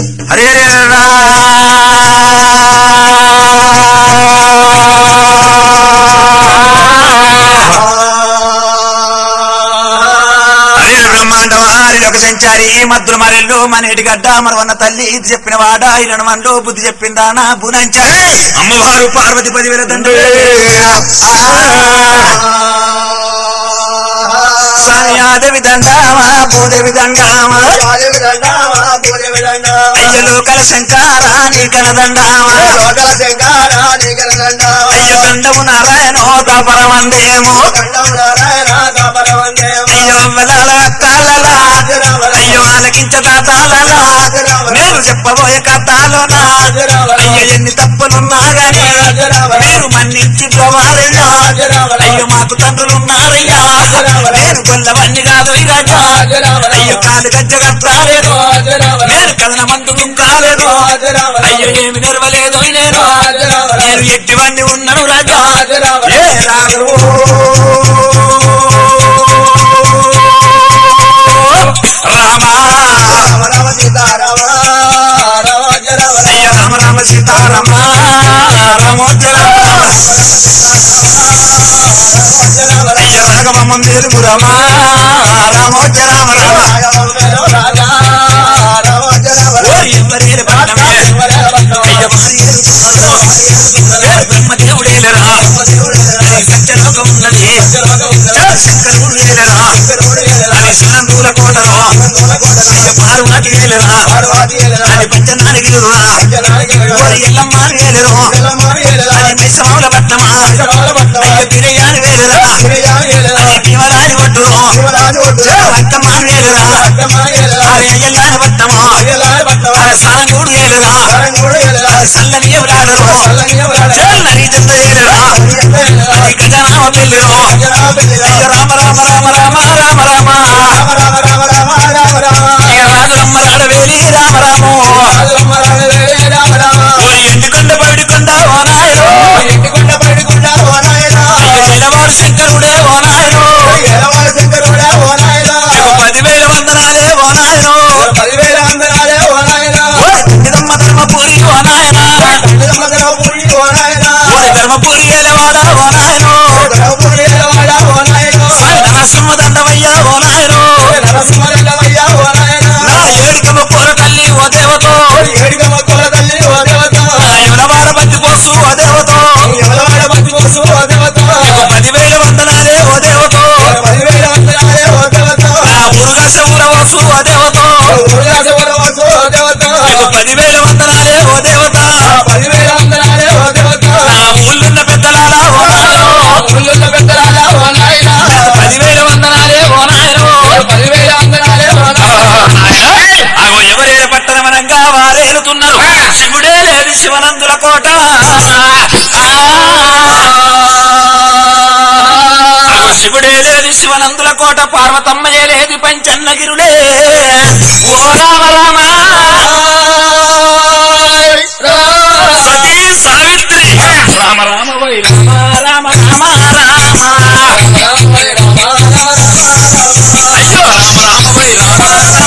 హరే హరే సంచారి మద్దుల మరెల్లు మనేటి గడ్డ మరవన్న తల్లి ఇది చెప్పిన వాడ ఇరణ మనలో బుద్ధి చెప్పిందా నా బునంచారి అమ్మవారు పార్వతి 10,000 దండ్రి సాయాదేవి దండామా భూదేవి దండామా అయ్య లోకల శంకారా నీ కనదండామా అయ్య దండము నారాయణో దాపరమందేమో అయ్యో వలాల తాళలా అయ్యో ఆలకించదాతాలలా నేను చెప్పబోయే కథలోనా అయ్యో ఎన్ని తప్పులున్నా గాని మీరు మన్నించి బ్రవారయ్యా అయ్యో మాకు తండ్రులున్నారయ్యా నేను కొల్లవన్నీ కాదు ఇరాజా అయ్యో కాలు గజ్జ కట్టాలేదు నేను కథన మందుకు కాలేదు అయ్యో ఏమి నెరవలేదు నేను ఎట్టివన్నీ ఉన్నాను రాజా ఏ రాజు రామా రామ సీతారామ రామ రామ సీతారామ అయ్య రాఘవమ్మ మేలుగు రామ రామోజ రామ బ్రహ్మదేవుడేలరా సత్యలోకం ఉన్నది శంకరుడు ఏలరా అది సునందూల కోటరా అయ్య పార్వతి ఏలరా అది పంచనానికి ఎల్లమ్మ వేలరు అది మిశ్రమౌల పట్నమా అయ్య బిరయాని వేలరా అది భీమరాజు కొట్టురు అత్తమ్మ వేలరా అది అయ్యల్లాని పట్నమా అది సారంగూడు ఏలరా అది సల్లని ఎవరాడరు చల్లని జంద ఏలరా అది గజనామ పెళ్ళిరు అయ్య రామ రామ రామ రామ రామ రామ రాజులమ్మ రాడవేలి రామ రామో ఎండుకొండ పడికొండ ఓ నాయనో ఎలవాడు శంకరుడే ఓ నాయనో 10,000 వందనాలే ఓ నాయనో ఇదమ్మ ధర్మపురి ఓ నాయనా ధర్మపురి ఎలవాడా ఓ నాయనో నరసింహ దండవయ్యా ఓ నాయనో నా ఏడికమ్మ కోర తల్లి ఓ దేవతో ఎవలవాడ బతి పోసు ఓ దేవతో 10,000 వందనాలే ఓ దేవతో నా ఊరుగాస ఊరవసు ఓ దేవతో 10,000 వందనాలే ఓ దేవత నా ఊళ్ళున్న పెద్దలాలా ఓ నాయనో 10,000 వందనాలే ఓ నాయనో అగో ఎవరేల పట్టణమనంగా వారేలుతున్నారు శివుడే లేదు శివనందుల కోట శివుడే లేదు శివనందుల కోట పార్వతమ్మయే లేదు పంచన్నగిరులే ఓ రామ రామ సతీ సావిత్రి రామ రామ వై రామ రామ రామ రామ అయ్యో రామ రామ వై రామ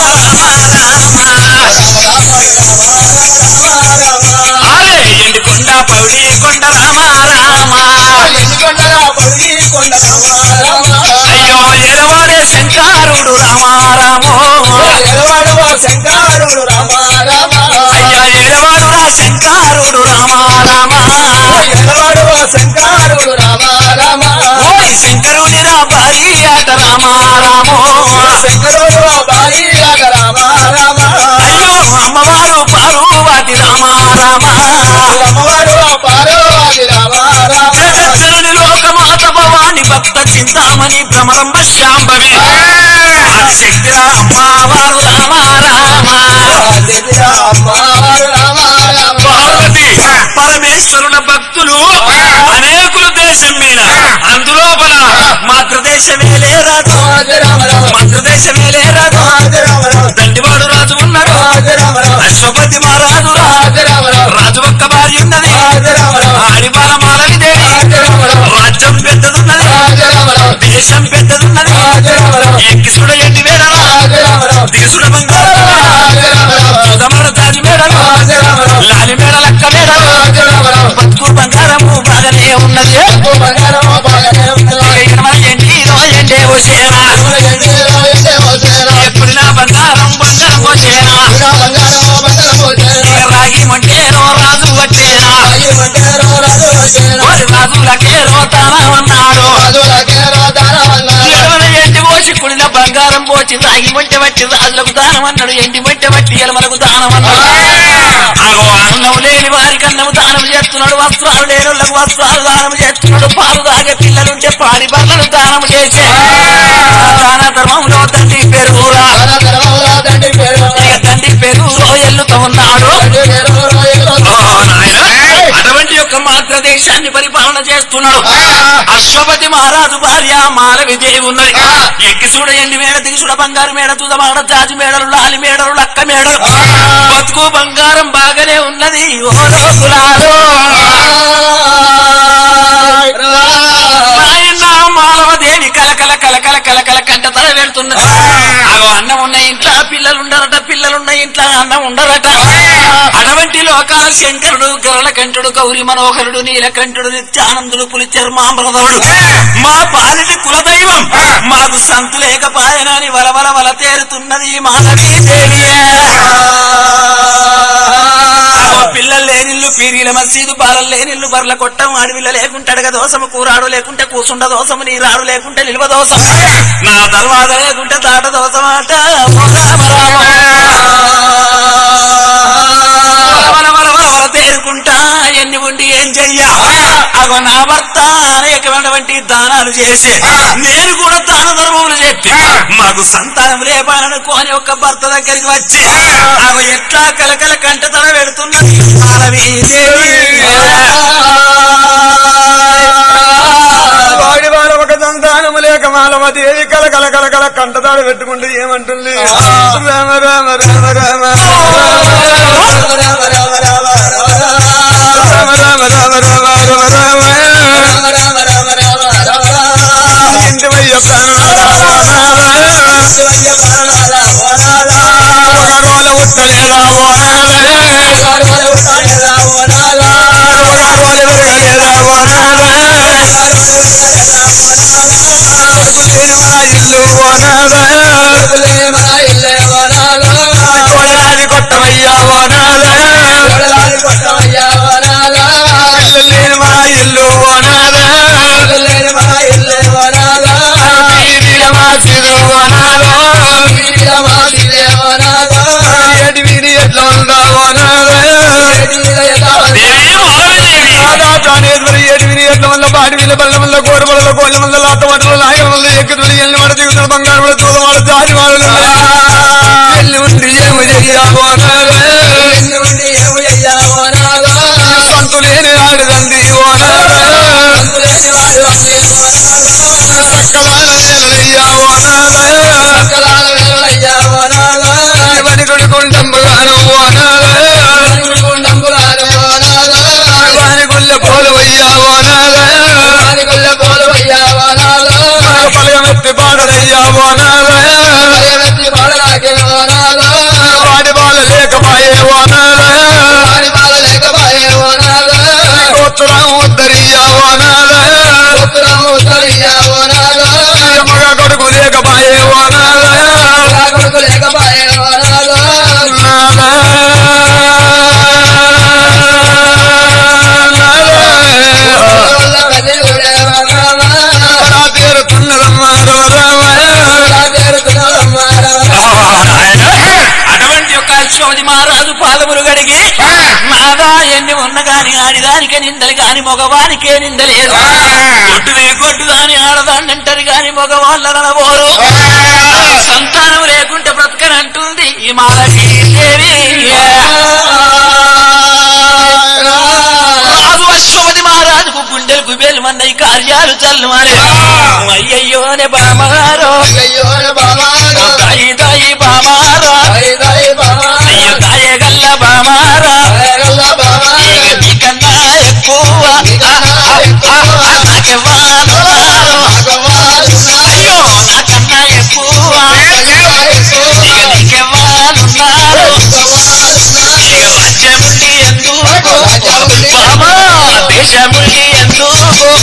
అరే ఎండుకొండ పౌడి కొండ రామ రామ అయ్యో ఎలవాడే శంకరుడు రామ రామో అయ్యా ఎలవాడు రా శంకరుడు రామ రామ ఓయ్ శంకరుని రా భారీ ఆట రామ రామో అయ్యో అమ్మవారు పార్వతి రామ రామ జగజ్జనని లోకమాత భవాని భక్త చింతామణి భ్రమరంబ శాంభవి శక్తిరా అమ్మవారు రామ రామ పార్వతి పరమేశ్వరుల భక్తులు అనేకులు దేశం మీద అందులోపల మాతృదేశమే లేరాదు మాతృదేశమే లేరాదు దండివాడు రాజు ఉన్నాడు అశ్వపతి మహారాజు రాజు ఒక్క భార్య ఉన్నది ఆడిపాల మాలవి దేవి రాజ్యం పెద్దదున్నది దేశం పెద్దదున్నది ఎక్కిసుడ ఎండి వేడ దిగుసుడ బంగారు తాజు మేడ రాజులకే రోతానమన్నాడు ఎండి పోసి కుడిన బంగారం పోసి రాగి మొట్టె బట్టి రాజులకు దానం అన్నాడు ఎండి మొట్టె బట్టి ఎలమలకు దానం అన్నాడు అన్నం లేని వారికి అన్నము దానం చేస్తున్నాడు వస్త్రాలు లేని వాళ్ళకు వస్త్రాలు దానం చేస్తున్నాడు పాలు తాగే పిల్లలుంటే పాడి బర్లను దానం చేసే దాన ధర్మంలో తండ్రి పెరుగురా తండ్రి పెరుగు ఎల్లుతూ ఉన్నాడు అటువంటి యొక్క మాత్ర దేశాన్ని పరిపాలన చేస్తున్నాడు అశ్వపతి మహారాజు భార్య మాలవిదేవి ఉన్నది ఎక్కి చూడ ఎండి మేడ దిగి చూడ బంగారు మేడ తుద మాడ జాజి మేడలు లాలి మేడలు లక్క మేడలు బతుకు బంగారం బాగానే ఉన్నది ఓ లోకులారో మాలవదేవి కలకల కలకల కలకల కంట తల పెడుతున్నది అన్నం ఉన్న ఇంట్లో పిల్లలుండరట పిల్లలున్న ఇంట్లో అన్నం ఉండరట అటువంటి లోకాల శంకరుడు గరళ కంఠుడు గౌరి మనోహరుడు నీలకంఠుడు నిత్యానందుడు పులి చర్మామృతుడు మా పాలిటి కులదైవం మాకు సంతు లేకపాయనని వలవల వల తేరుతున్నది మాధవీదేవి పిల్లలు లేనిల్లు పీరీల మసీదు పాలలు లేనిల్లు బర్ల కొట్టం అడవిల్ల లేకుంటాడుగా దోసము కూరాడు లేకుంటే కూసుండ దోసము నీరాడు లేకుంటే నిల్వ దోసం నా తర్వాత లేకుంటే దాట దోసమాట తేరుకుంటా ఎన్ని ఉండి ఏం చెయ్యా అగో నా భర్త అనేకమైనటువంటి దానాలు చేసి నేను కూడా దాన ధర్మములు చెప్పి మాకు సంతానం లేపాలనుకోని ఒక్క భర్త దగ్గరికి వచ్చి అగో ఎట్లా కలకల కంట తల పెడుతున్నది మాలవీదేవి వాడి వారు ఒక సంతానము లేక మాలవదేవి కలకల కలకల కంటతాడు పెట్టుకుంటే ఏమంటుంది రామ రామ రామ రామ ఇంటి వయ్య ప్రాణాల ఉత్తలేదా ఇల్లు కొట్టవయ్యా ఇల్లు ఎట్లా ఉండవు ఏడివిని ఎట్ల వల్ల బాడి వీళ్ళ బల్ల వల్ల గోడ వల్ల కోళ్ళ వల్ల లాత వాటలు లాయల వల్ల ఎక్కుతులు ఎల్లి వాడ దిగుతులు బంగారు వాడు తోల వాడు దారి వాడు ఎల్లి ఉండి ఏమి చెయ్యావు సంతు లేని ఆడదండి వనికుడి కొండంబుగాను వానిగుళ్ళ పోలవయ్యావు పలగమెత్తి పాడరయ్యావు వాడి బాల లేకపాయేవు ఉత్తరం ఉత్తరియావు మగ కొడుకు లేకపాయేవు అటువంటి యొక్క అశ్వపతి మహారాజు పాదములు గడిగి నాదా ఎన్ని ఉన్న గాని ఆడిదానికే నిందలు గాని మగవానికే నిందలేదు కొట్టు దాని ఆడదాన్నంటారు గాని మగవాళ్ళ నడబోరు సంతానం లేకుంటే బ్రతకనంటుంది ఈ మాలవీదేవి రాజు అశ్వపతి మహారాజుకు గుండెలు గుబేలు మన్నయి కార్యాలు చల్లుమారే అయ్యయ్యోనే బామారో దాయి దాయి బామారా అయ్యో దాయగల్ల బామారా నీకన్నా ఎక్కువ నాకెవ్వాలన్నారు అయ్యో నాకన్నా ఎక్కువ నీకెవ్వాలన్నారు రాజ్యముండి ఎందుకు బామా దేశముండి ఎందుకు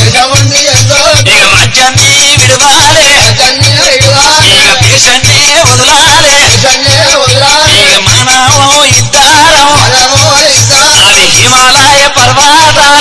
రాజ్యాన్ని విడవాలే దేశాన్ని వదలాలే మనము ఇద్దారం హిమాలయ పర్వతాల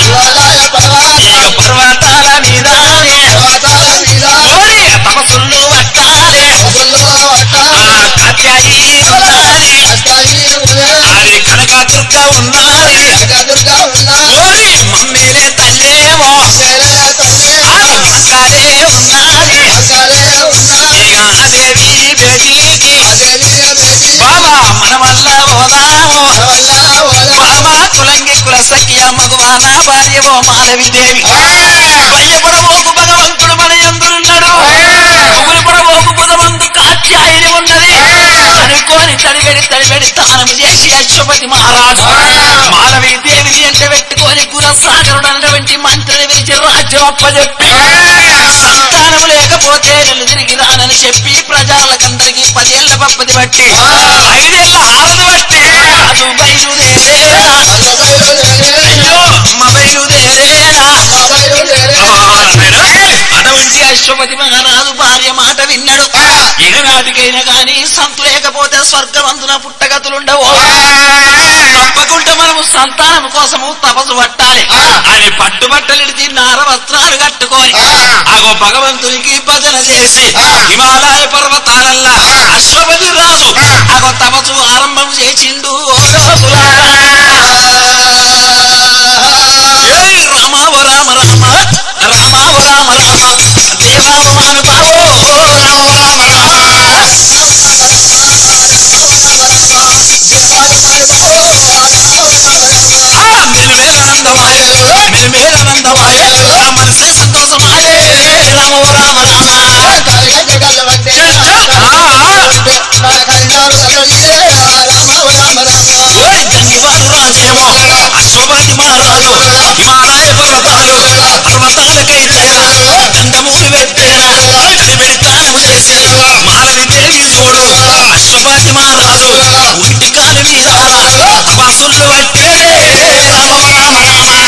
దుర్గా ఉన్నది ఓరి మమ్మేలే తల్లేమో మక్కాలే ఉన్నది ఇక దేవి బేటీకి బాబా మన వల్ల పోదాము బాబా కులంగి కులసఖ్య మగువాన భార్యవో మాధవిదేవి భయపడబోకు భగవంతుడు మన ఎందున్నాడు పడబోకు బుధవంతు కాత్యాయని ఉన్నది అనుకోని తడిబెడి తానము చేసి అశ్వపతి మహారాజు మాధవీదేవిని అంటే పెట్టుకొని గుణసాగరుడు అన్నటువంటి మంత్రిని పిలిచి రాజ్యం అప్పచెప్పి సంతానం లేకపోతే నెల్లు తిరిగి రానని చెప్పి ప్రజలకందరికీ 10 ఏళ్ల పప్పది బట్టి 5 ఏళ్ల హారతి బట్టి అది బయలుదేరేనా అయ్యో అమ్మ బయలుదేరేనా అటువంటి అశ్వపతి మహారాజు భార్య మాట విన్నాడు ఏనాటికైనా గాని సంతు లేకపోతే స్వర్గవంతున పుట్టగతులుండవు తప్పకుండా మనము సంతానం కోసము తపస్సు పట్టాలి అని పట్టుబట్టలిడిచి నార వస్త్రాలు కట్టుకొని ఆగో భగవంతునికి భజన చేసి హిమాలయ పర్వతాలల్లా అశ్వపతి రాజు ఆగో తపస్సు ఆరంభం చేసిండు రామ రామ రామ రామ రామ రామ దేవాను బావో రామ రామ మెరుమేలనందమాయ మెరుమేలనందమాయ మనసే సంతోషమాయ రామ రామ జంగివాడు రాజేమో అశ్వపతి మహారాజు హిమాలయ పర్వతాలకై దండమూలు పెట్టేనా పెడతాను చేసి మాలవిదేవి చూడు అశ్వపతి మహారాజు ఉట్టి కాలు మీద బసులు పట్టే రామ రామ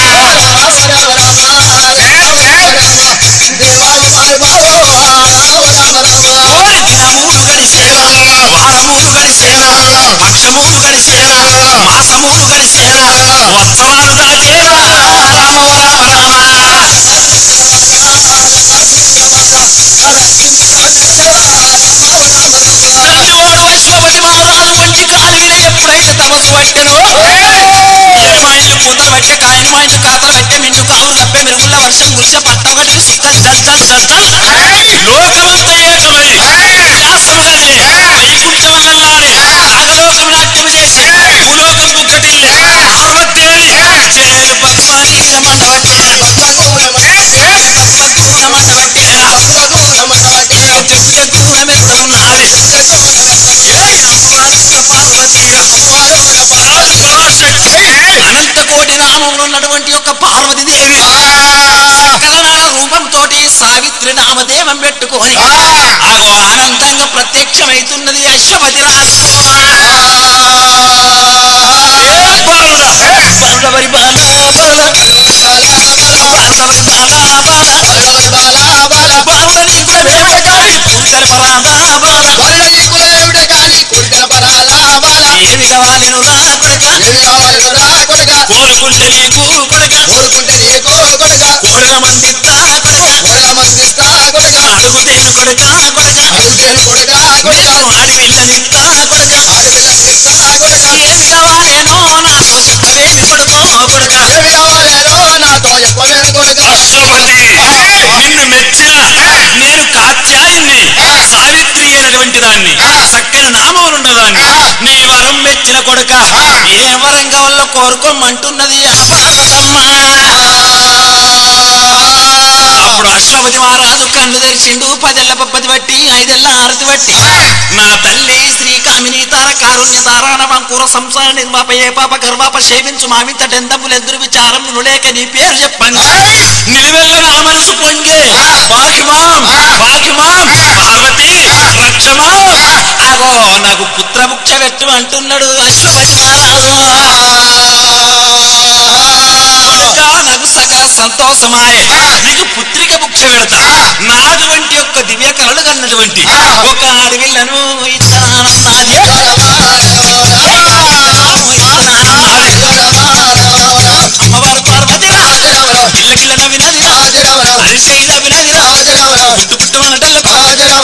దినమూలు గడిసేనా వారమూలు గడిసేనా పక్షమూలు గడిసేనా మాసమూలు గడిసేనా వత్సరాలు దాటేనా రామ రామ రామ తండ్రివాడు అశ్వపతి మహారాజు వంటి కాలిన ఎప్పుడైతే తపస్సు పట్టెనో ఎనిమాయిలు పూతలు పట్టే కాయనిమాయిలు కాతలు పట్టే మిండు కావులు కప్పే మెరుగుల వర్షం గురిసే పట్ట ఒకటి సుక్కలు జల్ జల్ జల్ జల్ లోకమంతా ఏకమై ఉల్లాసము కలిగి వైకుంఠమల్లాడి నాగలోకం నాట్యం చేసి భూలోకం కుక్కటిల్లి పార్వతీదేవి చేలు పద్మాని మండవట్టేరా చెట్టు దూరమెత్తనున్నది అనంత కోటి నామంలో ఉన్నటువంటి ఒక పార్వతీదేవి కథనాల రూపంతో సావిత్రి నామదేవం పెట్టుకొని ఆగో ఆనందంగా ప్రత్యక్షమైతున్నది అశ్వపతి రాజు ఏమి కావాలి కోరుకుంటే నీకు కొడుక కోరిన మందిస్తా కొడుక అడుగుతేను కొడుక అడవిల్లనిస్తా కొడుక ఏమి కావాలేనో నాతో చెప్పవేమి కొడుక అశ్వపతి నిన్ను మెచ్చిన నేను కాత్యాయన్ని సావిత్రి అయినటువంటి దాన్ని చక్కని నామములున్నదాన్ని నీ వరం మెచ్చిన కొడుక ఏ వరంగా వల్ల కోరుకోమంటున్నది అప్పుడు అశ్వపతి మహారాజు కన్ను తెరిచిండు 10 ఏళ్ల పప్పది బట్టి 5 ఏళ్ల హారతి బట్టి నా తల్లి శ్రీకామిని తార కారుణ్య తారాణ వంకూర సంసార నిర్మాప ఏ పాప గర్వాప సేవించు మావింత డెందములు ఎదురు విచారం నులేక నీ పేరు చెప్పండి నిలువెల్ల నా మనసు పొంగే పాకిమాం పార్వతి రక్షమా ఆగో నాకు పుత్రముఖ్య పెట్టు అంటున్నాడు అశ్వపతి మహారాజు నాకు సకల సంతోషమాయ నీకు పుత్రిక ముఖ్య పెడతా నాటువంటి యొక్క దివ్య కళలు కన్నటువంటి ఒక అడవిలను ఇస్తానన్నది అమ్మవారు పార్వతి పిల్లకిళ్ళ వినది అరిశైల వినది పుట్టు పుట్టమనటల్లకు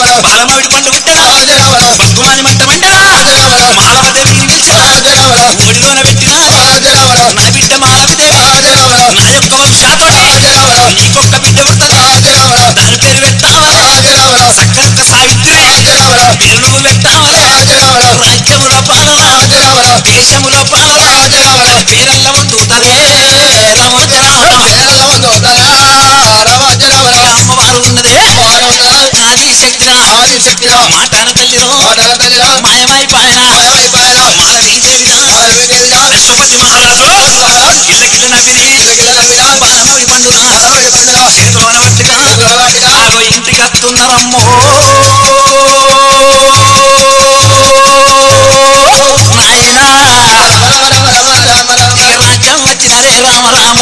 బాలమావిడి పండు పుట్టరా బతుకుమాని మట్టమంటరా మాలవదేవి పిలిచరా ఒడిలోన పెట్టినా నా బిడ్డ మాలవిదేవి నా యొక్క వంశాతోటి నీకొక్క బిడ్డ పుడుతుంది దాని పేరు పెట్టావా సక్కక్క సావిత్రి పేరు నువ్వు పెట్టావా రాజ్యములో పాలన దేశములో పాలన పేరల్ల ఉండుతదే అమ్మవారు ఉన్నదే ఆది శక్తి మాటాన తల్లిలో మాయమైపాయన మాలవీదేవిగా విశ్వపతి మహారాజు ఇళ్ళకిళ్ళ నవ్విరి బాణమవి పండుగ చేతులు అనబట్టిగా ఆగో ఇంటికి వస్తున్నారమ్మో నాయనా రాజ్యం వచ్చినరే రామ రామ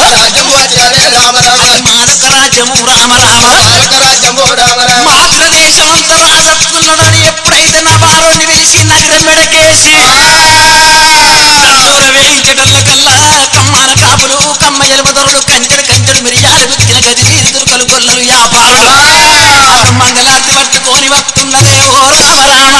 మాదక రాజ్యము రామ రామ మాతృదేశం అంత రాజత్తున్నాడని ఎప్పుడైతే నా బారోని వేసి నగరం మెడకేసి వేయించటల్ల కల్లా కమ్మాన కాపులు కమ్మ ఎలుమదొరలు కంచెలు మిరియాలు విక్కిన గది దుర్కలు గొల్లలు వ్యాపారులు మంగళార్తి పట్టుకొని వస్తున్నదే ఓ రామ రామ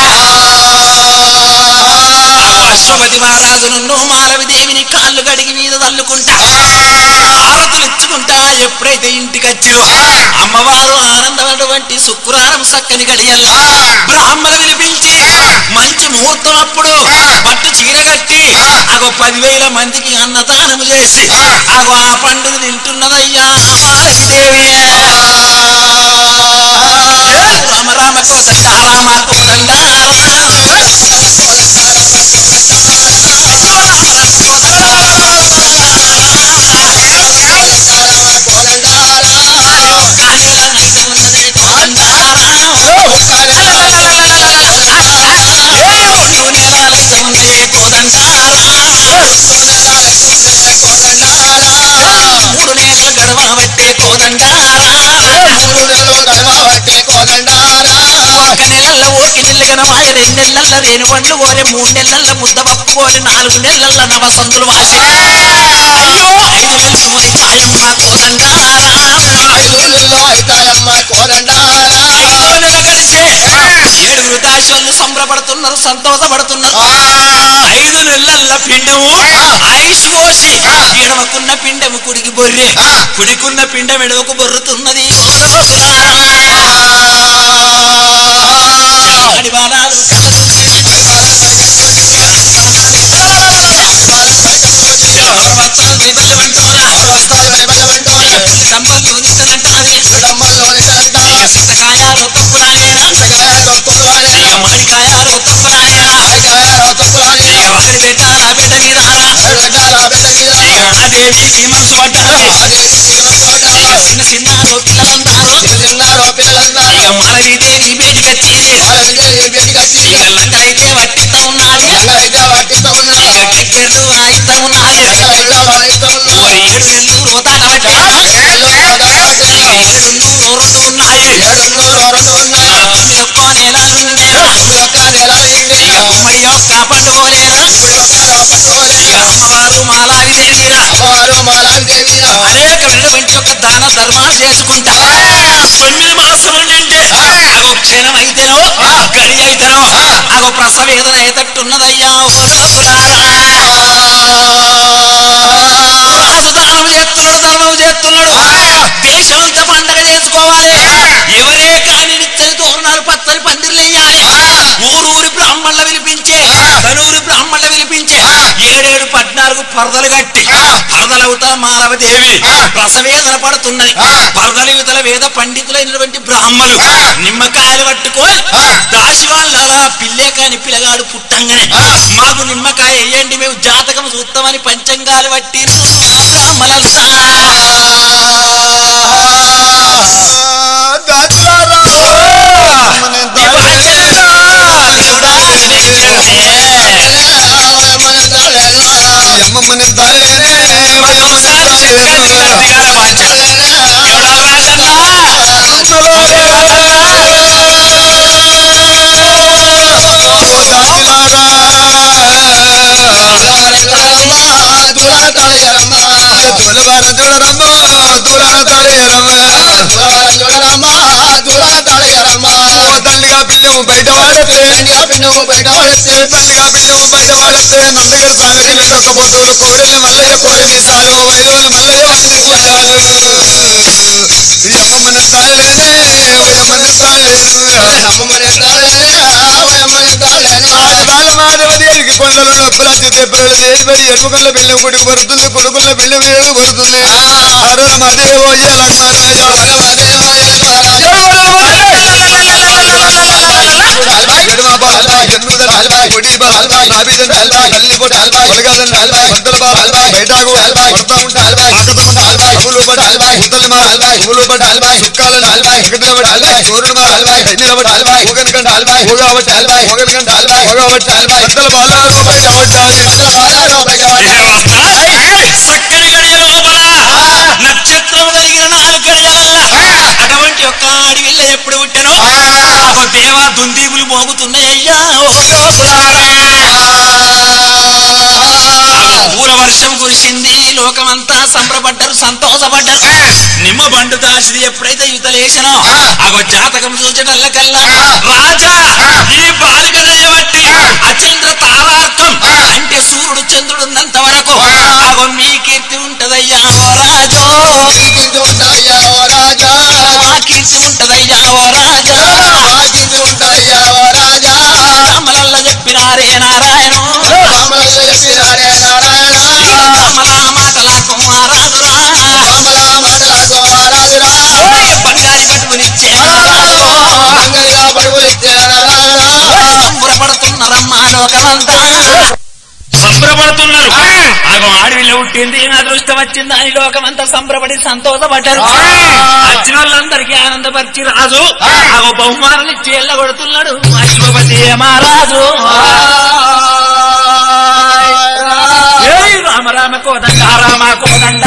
అశ్వపతి మహారాజు నుండి మాలవిదేవిని కాళ్ళు గడిగి మీద తల్లుకుంటా ఆరతులు ఇచ్చుకుంటా ఎప్పుడైతే ఇంటికి వచ్చిరో అమ్మవారు ఆనందమైనటువంటి శుక్రవారం సక్కని గడియల్లా బ్రాహ్మణ వినిపించి మంచి ముహూర్తం అప్పుడు పట్టు చీర కట్టి అగో 10,000 మందికి అన్నదానము చేసి అగో ఆ పండుగ తింటున్నదయ్యా మాలవిదేవి రామ రామ కోదండ రామ కోదండ మూడు నెలల గర్భవట్టే ఒక్క నెలల్లో ఓకి నెల్లగన వాయ 2 నెలల రేణు పండ్లు పోలే 3 నెలల ముద్ద పప్పు పోలే 4 నెలల నవసంతులు వాసి అయ్యో 5 నెలలు అయితాయమ్మ కోదండారా కలిసే 7 వృద్ధాశ్వలు సంబరపడుతున్నారు సంతోషపడుతున్నారు 5 నెలల పిండము ఆయుష్ పోసి ఎడమకున్న పిండము కుడికి బొర్రె కుడికున్న పిండం ఎడవకు బొర్రుతున్నది సీతకాయాలు తప్పులానేనా మాడికాయాలు తప్పులానేనా ఒకరి పెట్టాల బిడ్డ మీద దేవి నీ మనసు పడ్డారు చిన్న చిన్న పిల్లలంటారు ఇక మాలవీదేవి బేటికి వచ్చేది ఇక లంకలైతే వట్టిస్తా ఉన్నది ఇక టిక్కెట్లు ఆయిస్తా ఉన్నది 7 నెలలు రోతాట పట్టే 7 2 ఉన్నాయి 9 ఒక్క నెలలు గుమ్మడి యొక్క పండుగలేనా ఇక అమ్మవారు మాలావిదేవిరా అనేకమైనటువంటి యొక్క దాన ధర్మాలు చేసుకుంటా 9 మాసములు నిండే అగో క్షణం అయితేనో గడి అయితేనో అగో ప్రసవేదన అయ్యేటట్టున్నదయ్యా రాజు దానం చేస్తున్నాడు ధర్మం చేస్తున్నాడు దేశమంతా పండగ చేసుకోవాలి ఎవరే కానీ నిచ్చని తోరణాలు పచ్చని పందిర్లు వేయాలి ఊరూరి బ్రాహ్మణుల పిలిపించే తనూరి బ్రాహ్మణుల పిలిపించే 7 14 పరదలు కట్టి పరదలవుతా మాలవదేవి ప్రసవేదన పడుతున్నది పరదల యువతల వేద పండితులైనటువంటి బ్రాహ్మణులు నిమ్మకాయలు పట్టుకొని దాసి వాళ్ళ పిల్లే కాని పిల్లగాడు పుట్టంగానే మాకు నిమ్మకాయ వేయండి మేము జాతకం చూస్తామని పంచంగాలు పట్టి బ్రాహ్మణులంతా బయట వాడతే దండిగా బయట వాడతే నందగర్ సామెకి వెళ్ళకపోతులు కోడెలు మల్లయ్య కోడి మీసాలు వైలోని మల్లయ్య వాడిని కూడాలు యమమన తాళేనే యమన తాళేను ఆడదాల మాధవదేవికి కొండలు నొప్పుల చిత్తెప్పలు దేశపై ఎరుపుకల్ల బిల్లం గుడి పడుతుంది కొడుకుల బిల్లం వేడు పడుతుంది అరుణ మదేవో చక్కని గడియ లోపల నక్షత్రం కలిగిన 4 గడియాల అటువంటి ఒక్క అడవిలో ఎప్పుడు పుట్టానో దేవా దుందీపులు మోగుతున్నాయ్యా పూర వర్షం కురిసింది లోకమంతా సంబరపడ్డారు సంతోషపడ్డారు నిమ్మ బండు దాసిది ఎప్పుడైతే యుతలేసినో అగో జాతకం చూచటల్లకల్లా రాజా ఈ బాలిక దయబట్టి అచంద్ర తారార్థం అంటే సూర్యుడు చంద్రుడున్నంత వరకు అగో మీ కీర్తి ఉంటదయ్యా ఓ రాజో కీర్తి ఉంటదయ్యా ఓ రాజా రామలల్ల చెప్పినారే నారాయణ మాటలకు మహారాజురా బంగారి పట్టుకునిచ్చే సంబరపడుతున్నారమ్మా లోకమంతా సంబరపడుతున్నారు ఆగో ఆడవిలో పుట్టింది అదృష్టం వచ్చింది అని లోకమంతా సంబరపడి సంతోషపడ్డారు వచ్చిన వాళ్ళందరికీ ఆనందపరిచి రాజు ఆగో బహుమానాలు ఇచ్చి ఎల్లగొడుతున్నాడు అశ్వపతి మహారాజు రామ రామ కోదండ రామ కోదండ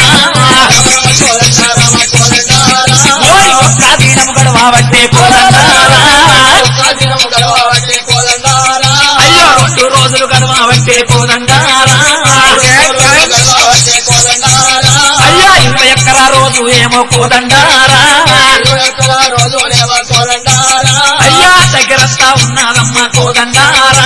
దినము గడవబట్టే కోదండ అయ్యో 2 రోజులు గడవబట్టే కోదండ అయ్యా 21 రోజు ఏమో కోదండారా అయ్యా దగ్గరంతా ఉన్నదమ్మా కోదండారా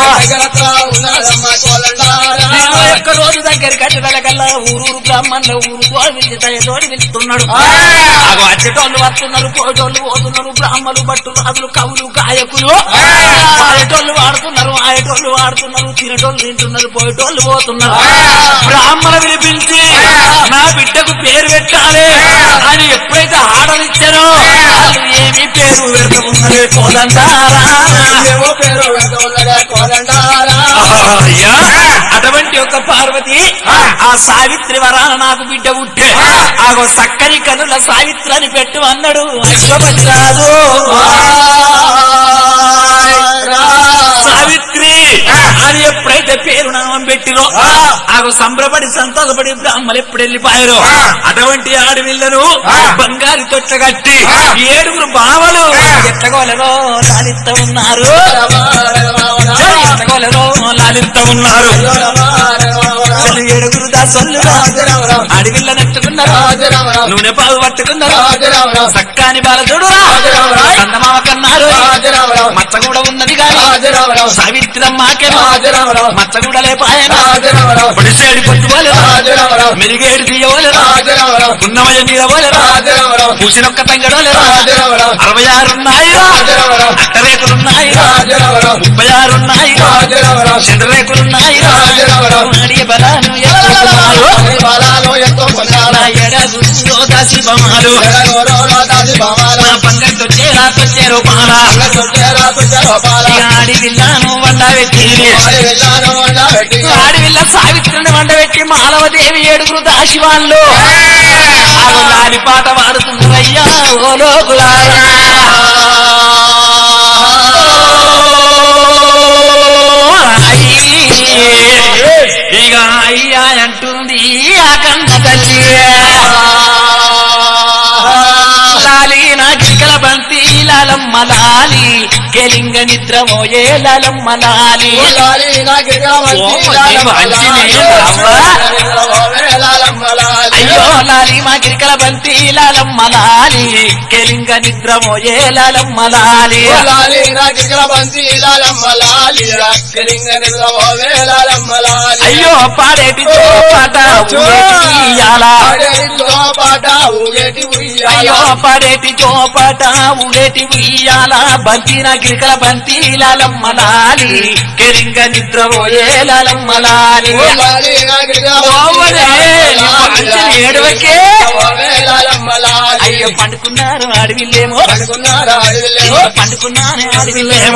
21 రోజు దగ్గర కట్టగలగల్లా ఊరు బ్రాహ్మణుల ఊరు తోడి వెళ్తున్నాడు అగో అచ్చటోళ్ళు వస్తున్నారు పోటోళ్ళు పోతున్నారు బ్రాహ్మణులు భట్టులు రాజులు కవులు గాయకులు పాడేటోళ్ళు వాడుతున్నారు తినేటోళ్ళు తింటున్నారు పోయేటోళ్ళు పోతున్నారు బ్రాహ్మణ వినిపించి నా బిడ్డకు పేరు పెట్టాలి అని ఎప్పుడైతే ఆడనిచ్చారో వాళ్ళు ఏమి పేరు పెడతామున్నదే కోదండారా అటువంటి ఒక పార్వతి ఆ సావిత్రి వరాన నాకు బిడ్డ పుట్టే ఆగో సక్కని కనుల సావిత్రి అని పెట్టు అన్నాడు అశ్వపతి రాజు సావిత్రి అని ఎప్పుడైతే పేరు నామం పెట్టిరో ఆగో సంబరపడి సంతోషపడి బ్రాహ్మలు ఎప్పుడు వెళ్ళిపోయారో అటువంటి ఆడవిళ్లను బంగారు తొట్ట కట్టి 7 బావలు ఎట్టగోలలో లాలిస్తా ఉన్నారు ఏడుగురు దాసొల్లు అడవిల్ల నెట్టుకున్నారు నూనె పాలు పట్టుకున్నారు సక్కాని బాల చూడురా చందమామ కన్నారు మచ్చ కూడా ఉన్నది కానీ సావిత్రమ్మాకే మచ్చ కూడా లేపాయన పొడిసేడి పొద్దుపోలేరా మెరుగేడు తీయవలేరా ఉన్నమయ నీరవలేరా పూసినొక్క తంగడోలేరా 66 ఉన్నాయి అట్టరేకులున్నాయి 36 ఉన్నాయి చంద్రరేకులున్నాయి ఆడివిల్లాను ఆడివిల్ల సావిత్రిని వండబెట్టి మాలవదేవి 7 దాసి వాళ్ళు లాలి పాట పాడుతున్నారయ్యా ఓ లోకులారా ఇక అయ్యా అంటుంది ఆ కన్న తల్లి లాలి నా గిరికల బంతి లాలమ్మ లాలి కెలింగ నిద్ర మోయే లాలమ్మ లాలి అయ్యో లాలి లాలి మా గిరికల బంతి లాలమ్మ లాలి కెలింగ నిద్రమోయే లాలమ్మ లాలి లాలి నా గిరికల బంతి లాలమ్మ లాలి కెలింగ నిద్రమోయే లాలమ్మ లాలి అయ్యో పాడేటి పాట అయ్యో పాడేటి జోపాట ఊరేటి ఉయ్యాల బంతి నా గిరికల బంతి లాలమ్మ లాలి కెలింగ నిద్రమోయే లాలమ్మ లాలి ఏడవకే అయ్యో పండుకున్నారు అడవిలేమో పండుకున్నాను అడవిలేమో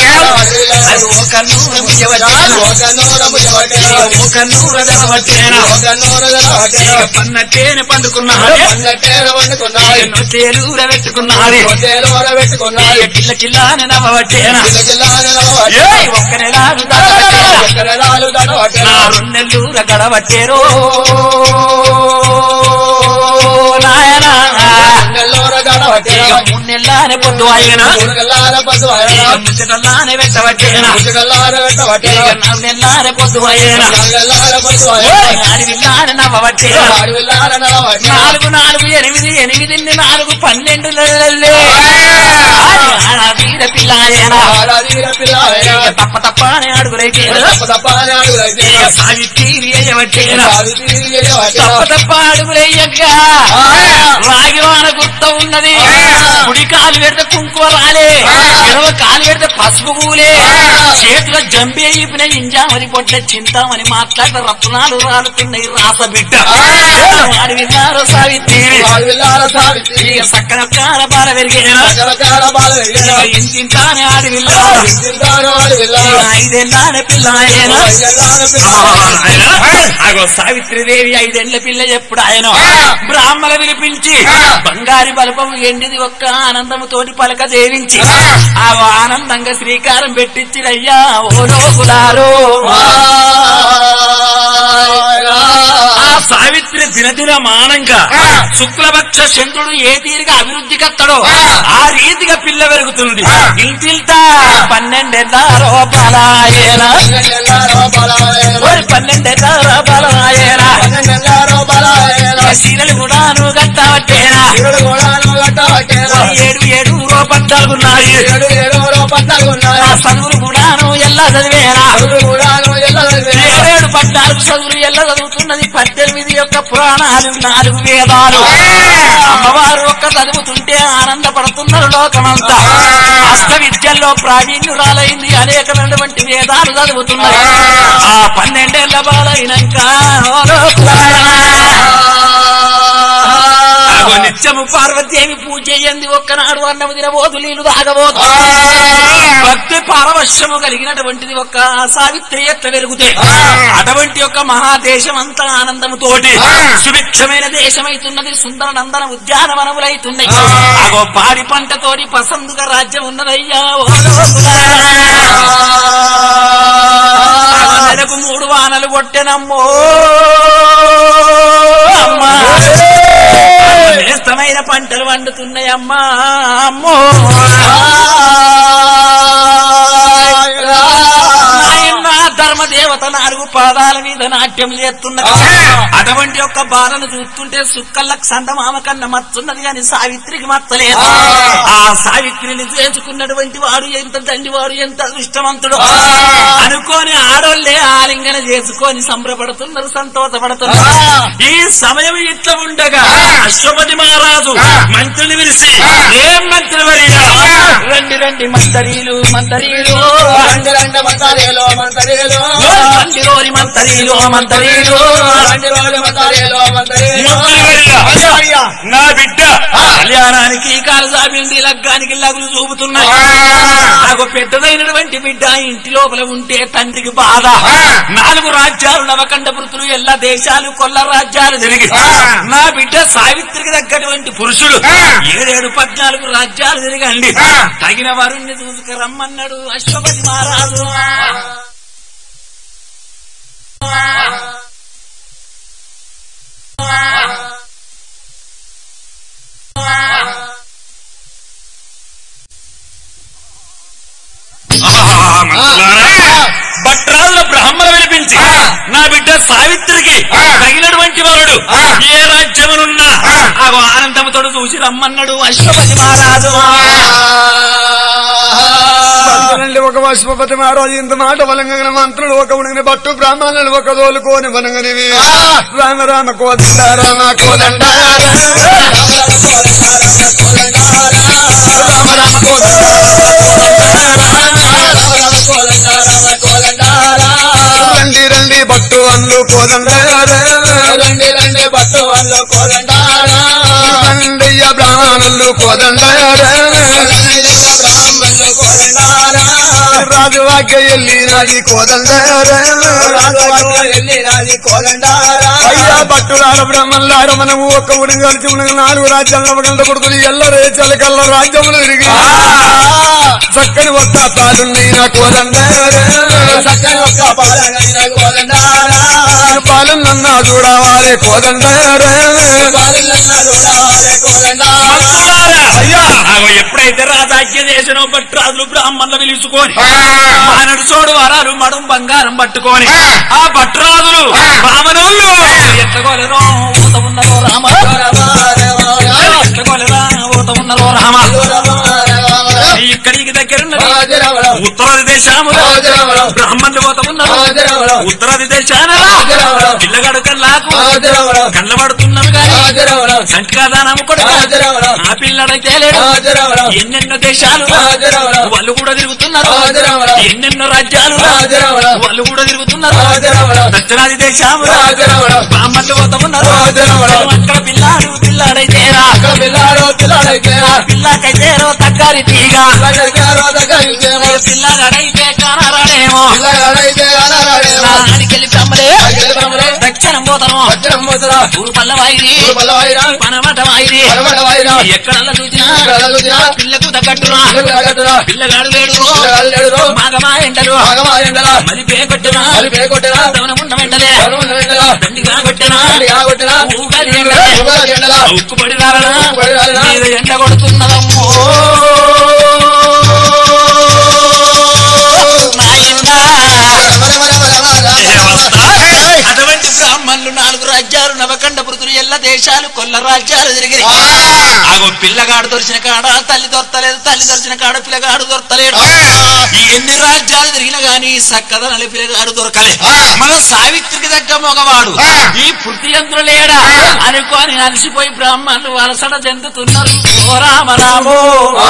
పన్నట్టేనే పండుకున్నారు తేలూర పెట్టుకున్నారు కిల్ల కిల్లాని నవ్వబట్టేనా ఒక్క నెలాలు నెల్లూర గడబట్టేరో నాయనా మున్నెల్లానే పొద్దు ఆయన ముచ్చటల్లానే పెట్టబట్టేనా నెల్లానే పొద్దు ఆయన అడవిల్లానే నవ్వబట్టేనా 4 4 8 8 4 12 నెలలే వీర పిల్లాయనా తప్ప తప్పనే అడుగులైతే సావిత్రి అయ్యబట్టేనా తప్ప తప్ప అడుగులయ్యక రాగివాన గుర్త ఉన్నది కుడి కాలు పెడితే కుంకుమ రాలే ఎడవ కాలు పెడితే పసుపు పూలే చేతుల జంబి అయిపోయిన ఇంజామని పొట్ల చింతామని మాట్లాడితే రత్నాలు రాలుతున్నాయి రాస బిడ్డ వాడు విన్నారు సావిత్రి సక్కన కాల బాల పెరిగేనా ఇంతింతానే ఆడి విల్లారు 5 ఏళ్ళ పిల్ల ఆయన సావిత్రిదేవి 5 ఏళ్ల పిల్ల ఎప్పుడు ఆయన బ్రాహ్మణ పిలిపించి బంగారి బలపం ఎండిది ఒక్క ఆనందముతోటి పలక దేవించి ఆ ఆనందంగా శ్రీకారం పెట్టించిరయ్యా ఓ లోకులారో ఆ సావిత్రి దినదిన మానంగా శుక్లపక్ష చంద్రుడు ఏ తీరుగా అభివృద్ధి కత్తడో ఆ రీతిగా పిల్ల పెరుగుతుంది ఇంటిల్తా 12 ఏళ్ళ రూపాయనా 12 ఏళ్ళ రూపాయనా సీరలు కూడాను గట్టవట్టేనా 7 రూపాయలు ఉన్నాయి చదువులు కూడాను ఎల్లా చదివేనా 7 14 చదువులు ఎల్లా చదువుతున్నది 18 యొక్క పురాణాలు 4 వేదాలు అమ్మవారు ఒక్క చదువుతుంటే ఆనందపడుతున్నారు లోకమంతా అష్ట విద్యల్లో ప్రావీణ్యురాలైంది అనేకమైనటువంటి వేదాలు చదువుతున్నారు ఆ 12 ఏళ్ల బాలైనాక నిత్యము పార్వతీదేవి పూజ చేయండి ఒక్కనాడు అన్నము తినబోదు నీళ్లు తాగబోదు భక్తి పారవశ్యము కలిగినటువంటిది ఒక్క సావిత్రి ఎట్ల వెలుగుతే అటువంటి యొక్క మహాదేశం అంతా ఆనందముతోటి సుభిక్షమైన దేశమైతున్నది సుందర నందన ఉద్యానవనములైతున్నాయి అగో పాడి పంటతోటి పసందుగా రాజ్యం ఉన్నదయ్యా నెలకు 3 వానలు కొట్టెనమ్మో అమ్మా శ్రేష్టమైన పంటలు వండుతున్నాయమ్మా అమ్మో ధర్మదేవత 4 పాదాల మీద నాట్యం చేస్తున్నది అటువంటి యొక్క బాలను చూస్తుంటే సుక్కళ్ళకు సందమామ కన్నా మత్తున్నది కాని సావిత్రికి మత్తలేదు ఆ సావిత్రిని చేసుకున్నటువంటి వాడు ఎంత దండివాడు ఎంత అదృష్టవంతుడు అనుకోని ఆడోళ్లే ఆలింగన చేసుకొని సంబరపడుతున్నారు సంతోషపడుతున్నారు ఈ సమయం ఇట్లా ఉండగా అశ్వపతి మహారాజు మంత్రిని పిలిచి ఏం మంత్రి వరియా రండి మంతరీలు నా బిడ్డ కళ్యాణానికి కాలసాపిండి లగ్గానికి లగులు చూపుతున్నాయి నాకు పెద్దదైనటువంటి బిడ్డ ఇంటి లోపల ఉంటే తండ్రికి బాధ 4 రాజ్యాలు నవకండ వృత్తులు ఎల్ల దేశాలు కొల్ల రాజ్యాలు తిరిగి నా బిడ్డ సావిత్రికి తగ్గటువంటి పురుషుడు 7 14 రాజ్యాలు తిరగండి తగిన వారిని చూసుకురమ్మన్నాడు అశ్వపతి మహారాజు భట్రాజుల బ్రాహ్మణ వినిపించి నా బిడ్డ సావిత్రికి తగినటువంటి వరుడు ఏ రాజ్యమునున్నా ఆ ఆనందంతో చూసి రమ్మన్నాడు అశ్వపతి మహారాజు. ఒక అశ్వపతి మహారాజు ఇంత మాట వలంగన మంత్రులు ఒక ఉడిగిన బట్టు బ్రాహ్మణులు ఒక దోలుకోని వలంగనివి. రామ రామ కోదండ రామ కోదండ రండి రండి బట్టు అల్లు కోదండ రండి రండి బట్టు అల్లు కోదండ రండయ్య బ్రాహ్మణులు కోదండ రాజువాక్య ఎల్లినాది కోదండ అయ్యా భట్టులార బ్రహ్మలార మనము ఒక్క ఊరి కలిసి ఉన్న 4 రాజ్యాల గంట కొడుకుని ఎల్లరే చలకల్ల రాజ్యములు తిరిగి చక్కని ఒక్క పాలున్నైనా కోదండ పాలన్నా చూడవారే కోదండ అయ్యా ఎప్పుడైతే రాజాజ్ఞ చేసిన భట్రాజులు బ్రాహ్మణులు పిలుచుకొని మానడు చోడు వరాలు మడం బంగారం పట్టుకొని ఆ భట్రాజులు బ్రాహ్మణులు ఎత్తగోలేరో ఊత ఉన్నరో రామ ఎత్తగోలేరా ఊత ఉన్నరో రామ ఇక్కడికి దగ్గర ఉత్తరాది దేశములు బ్రాహ్మణులు పోత ఉన్నారు ఉత్తరాది దేశాన పిల్లగాడు కళ్ళకు కళ్ళ పడుతున్నారు కానీ సంఖ్యాదానము కొడుకు ఆ పిల్లడైతే లేడు. ఎన్నెన్నో దేశాలు వాళ్ళు కూడా తిరుగుతున్నారు, ఎన్నెన్నో రాజ్యాలు వాళ్ళు కూడా తిరుగుతున్నారు. దక్షిణాది దేశాలు బ్రాహ్మణులు పోతా ఉన్నారు. అక్కడ పిల్లాడైతేరా పిల్లకైతేరో తగ్గారి తీగ పిల్లగాడైతే కానారాడేమో ఆడికెళ్ళి బ్రహ్మలే దక్షిణం పోతాను ఊరు పల్లవాయిరి పనమట వాయిరి ఎక్కడల్లా చూసినా పిల్లకు తగ్గట్టురా పిల్లగాడు లేడు మాగమా ఎండలు మరి పేకొట్టునా దవనమున్న వెంటలే దండిగా కొట్టినా ఉక్కుపడి రాలనా మీద ఎండ కొడుతున్నదమ్మో అటువంటి బ్రాహ్మణులు 4 రాజ్యాలు నవకండ పృథులు ఎల్ల దేశాలు కొల్ల రాజ్యాలు తిరిగి ఆగో పిల్లగాడు దొరిచిన కాడ తల్లి దొరతలేదు, తల్లి దొరిచిన కాడ పిల్లగాడు దొరతలేడు. ఎన్ని రాజ్యాలు తిరిగినా గాని సక్కదనలి పిల్లగాడు దొరకలే. మన సావిత్రికి దగ్గర మగవాడు ఈ పృథ్వీయంత్రులు లేడా అనుకోని అలసిపోయి బ్రాహ్మణులు వలసడ చెందుతున్నారు. ఓ రామ రామో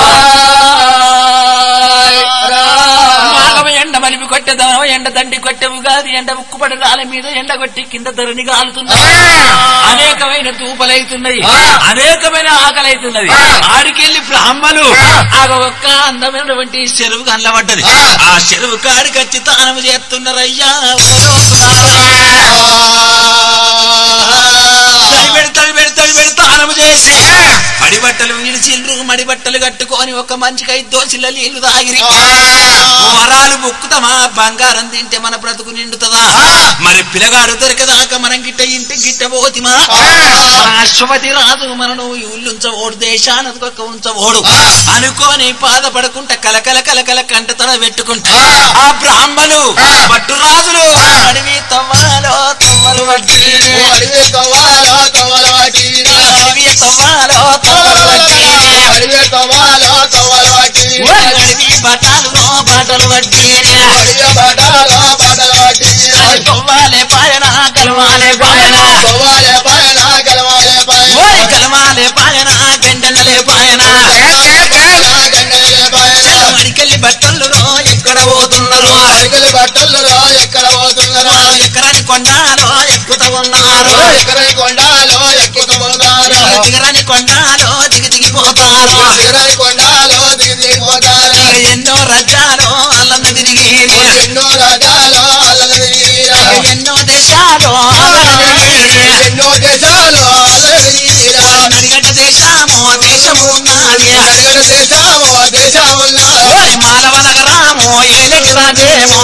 ఎండ మలిపి కొట్టేదాం ఎండ దండి కొట్టేవు కాదు ఎండ ఉక్కుపడి రాళ్ళ మీద ఎండ కొట్టి కింద ధరణి కాలుతున్నది. అనేకమైన తూపలైతున్నాయి, అనేకమైన ఆకలైతున్నది. ఆడికెళ్ళి బ్రాహ్మలు ఆ ఒక్క అందమైనటువంటి చెరువు కనబడ్డది. ఆ చెరువు కాడికి వచ్చి తానం చేస్తున్నారయ్యా. తానము చేసి మడి బట్టలు విడిచిండ్రు, మడి బట్టలు కట్టుకొని ఒక మంచికి 5 దోసిల నీళ్లు తాగిరి. వరాలు ముక్కుతామా బంగారం తింటే మన బ్రతుకు నిండుతుందా? మరి పిల్లగాడు దొరికదాకా మనం గిట్ట ఇంటి గిట్ట పోతిమా? అశ్వపతి రాజు మనను ఊళ్ళుంచబోడు, దేశానికి ఉంచబోడు అనుకోని బాధపడుకుంటా కలకల కలకల కంట తన పెట్టుకుంటా ఆ బ్రాహ్మణులు పట్టు రాజులు అడవి తవ్వాలో తవ్వలు వడ్డీ అడవి తవ్వాలో తవ్వలు వడ్డీ అడవి బట్టలు వడ్డీ కొవ్వాలే పాయన కలవాలే పాయన కలవాలే పాయన గండలే పాయన అడికెళ్ళి బట్టలు ఎక్కడ పోతున్నారు? ఎక్కడని కొండాలో ఎక్కుతూ ఉన్నారు, ఎక్కడని కొండాలో దిగి దిగిపోతారు. ఎన్నో రాజ్యాలు అల్లన్న తిరిగి ఎన్నో దేశాలు నడిగడ్డ దేశము ఉన్నది మాలవ నగరాము ఏలటి రాజేమో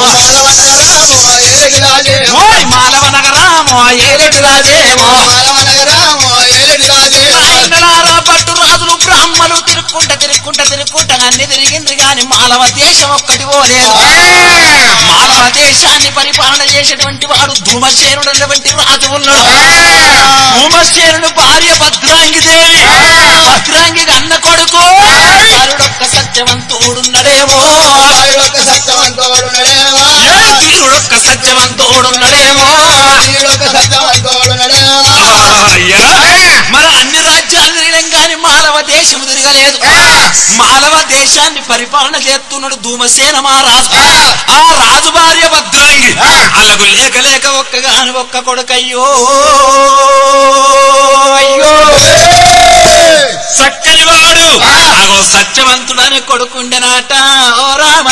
మాలవ నగరాము ఏలటి రాజేమో పట్టు రాజులు బ్రాహ్మణులు తిరుక్కుంటా అన్ని తిరిగింది గాని మాలవ దేశం ఒక్కటి పోలేదు. మాలవ దేశాన్ని పరిపాలన చేసేటువంటి వాడు ధూమసేనుడు అన్నటువంటి రాజు ఉన్నాడు. ధూమసేనుడు భార్య భద్రాంగి దేవి. భద్రాంగి అన్న కొడుకు బాలుడొక్క సత్యవంతుడున్నడేమో. బాలుడొక్క సత్యవంతుడున్నడేమో. మరి అన్ని రాజ్యాలు తిరిగినాం గాని మాలవ దేశం తిరగలేదు. మాలవ దేశాన్ని పరిపాలన చేస్తున్నాడు ధూమసేన మహారాజు. ఆ రాజు భార్య భద్రాంగి. అలాగు లేక లేక ఒక్కగాని ఒక్క కొడుకయ్యో అయ్యో చక్కని వాడు అగో సత్యవంతుడని కొడుకుండెనాట. ఓ రామ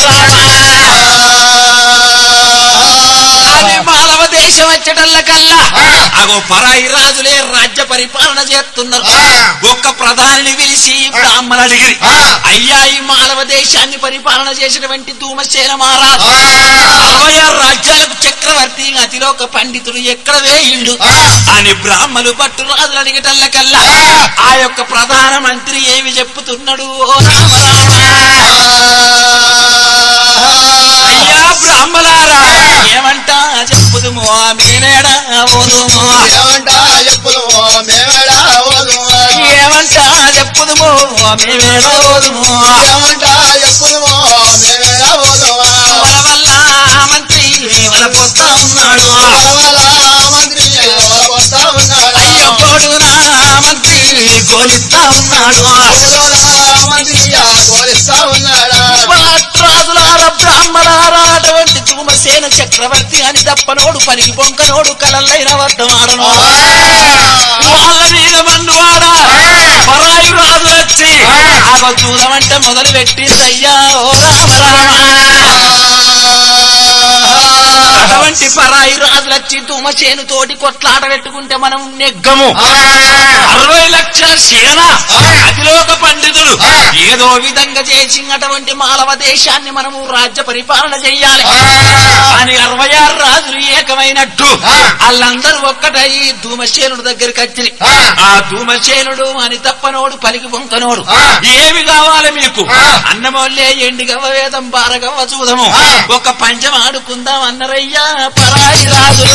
అది మాలవ దేశం వచ్చేటల్ల కల్లా అగో పరాయి రాజులే రాజ్య పరిపాలన చేస్తున్నారు. ఒక్క ప్రధానిని పిలిచి బ్రాహ్మణులు అడిగిరి, అయ్యా ఈ మాలవ దేశాన్ని పరిపాలన చేసినటువంటి ధూమసేన మహారాజు 66 రాజ్యాలకు చక్రవర్తి అతిలోక పండితుడు ఎక్కడ వేయిండు అని బ్రాహ్మణులు పట్టు రాజులు అడిగటల్ల కల్లా ఆ యొక్క ప్రధాన మంత్రి ఏమి చెప్పుతున్నాడు. ఓ రామ అయ్యా బ్రాహ్మలారా ఏమంటా చెప్పుదుమో మేమేడా ఓదుమో. ఏమంటా చెప్పుదుమో మేమేడా ఓదుమో. వల వల్ల మంత్రి వలపోతా ఉన్నాడు. అయ్యో కోడునా మంత్రి గోలిస్తా ఉన్నాడు. రాజులారా బ్రాహ్మణారా అటువంటి ధూమసేన చక్రవర్తి అని తప్పనోడు పలికి పొంకనోడు కలల్లైన వర్ధమాడను. వాళ్ళ మీద మన్నువాడా పరాయి రాజు వచ్చి ఆగో చూడమంటే మొదలు పెట్టిందయ్యా. ఓ రామ అటువంటి పరాయి రాజులు వచ్చి ధూమసేను తోటి కొట్లాట పెట్టుకుంటే మనం నెగ్గము. 60 లక్షల సేన అతిలోక పండితులు ఏదో విధంగా చేసి అటువంటి మాలవ దేశాన్ని మనము రాజ్య పరిపాలన చెయ్యాలి అని 66 రాజులు ఏకమైనట్టు వాళ్ళందరూ ఒక్కటై ధూమసేనుడు దగ్గరికి వచ్చి ఆ ధూమసేనుడు అని తప్పనోడు పలికి పొంకనోడు ఏమి కావాలి మీకు? అన్నమోళ్ళే ఎండి గవ్వ వేదం బారగవ్వ చూదము ఒక పంచం ఆడుకుందాం అన్నరయ్యా పరాయి రాజులు.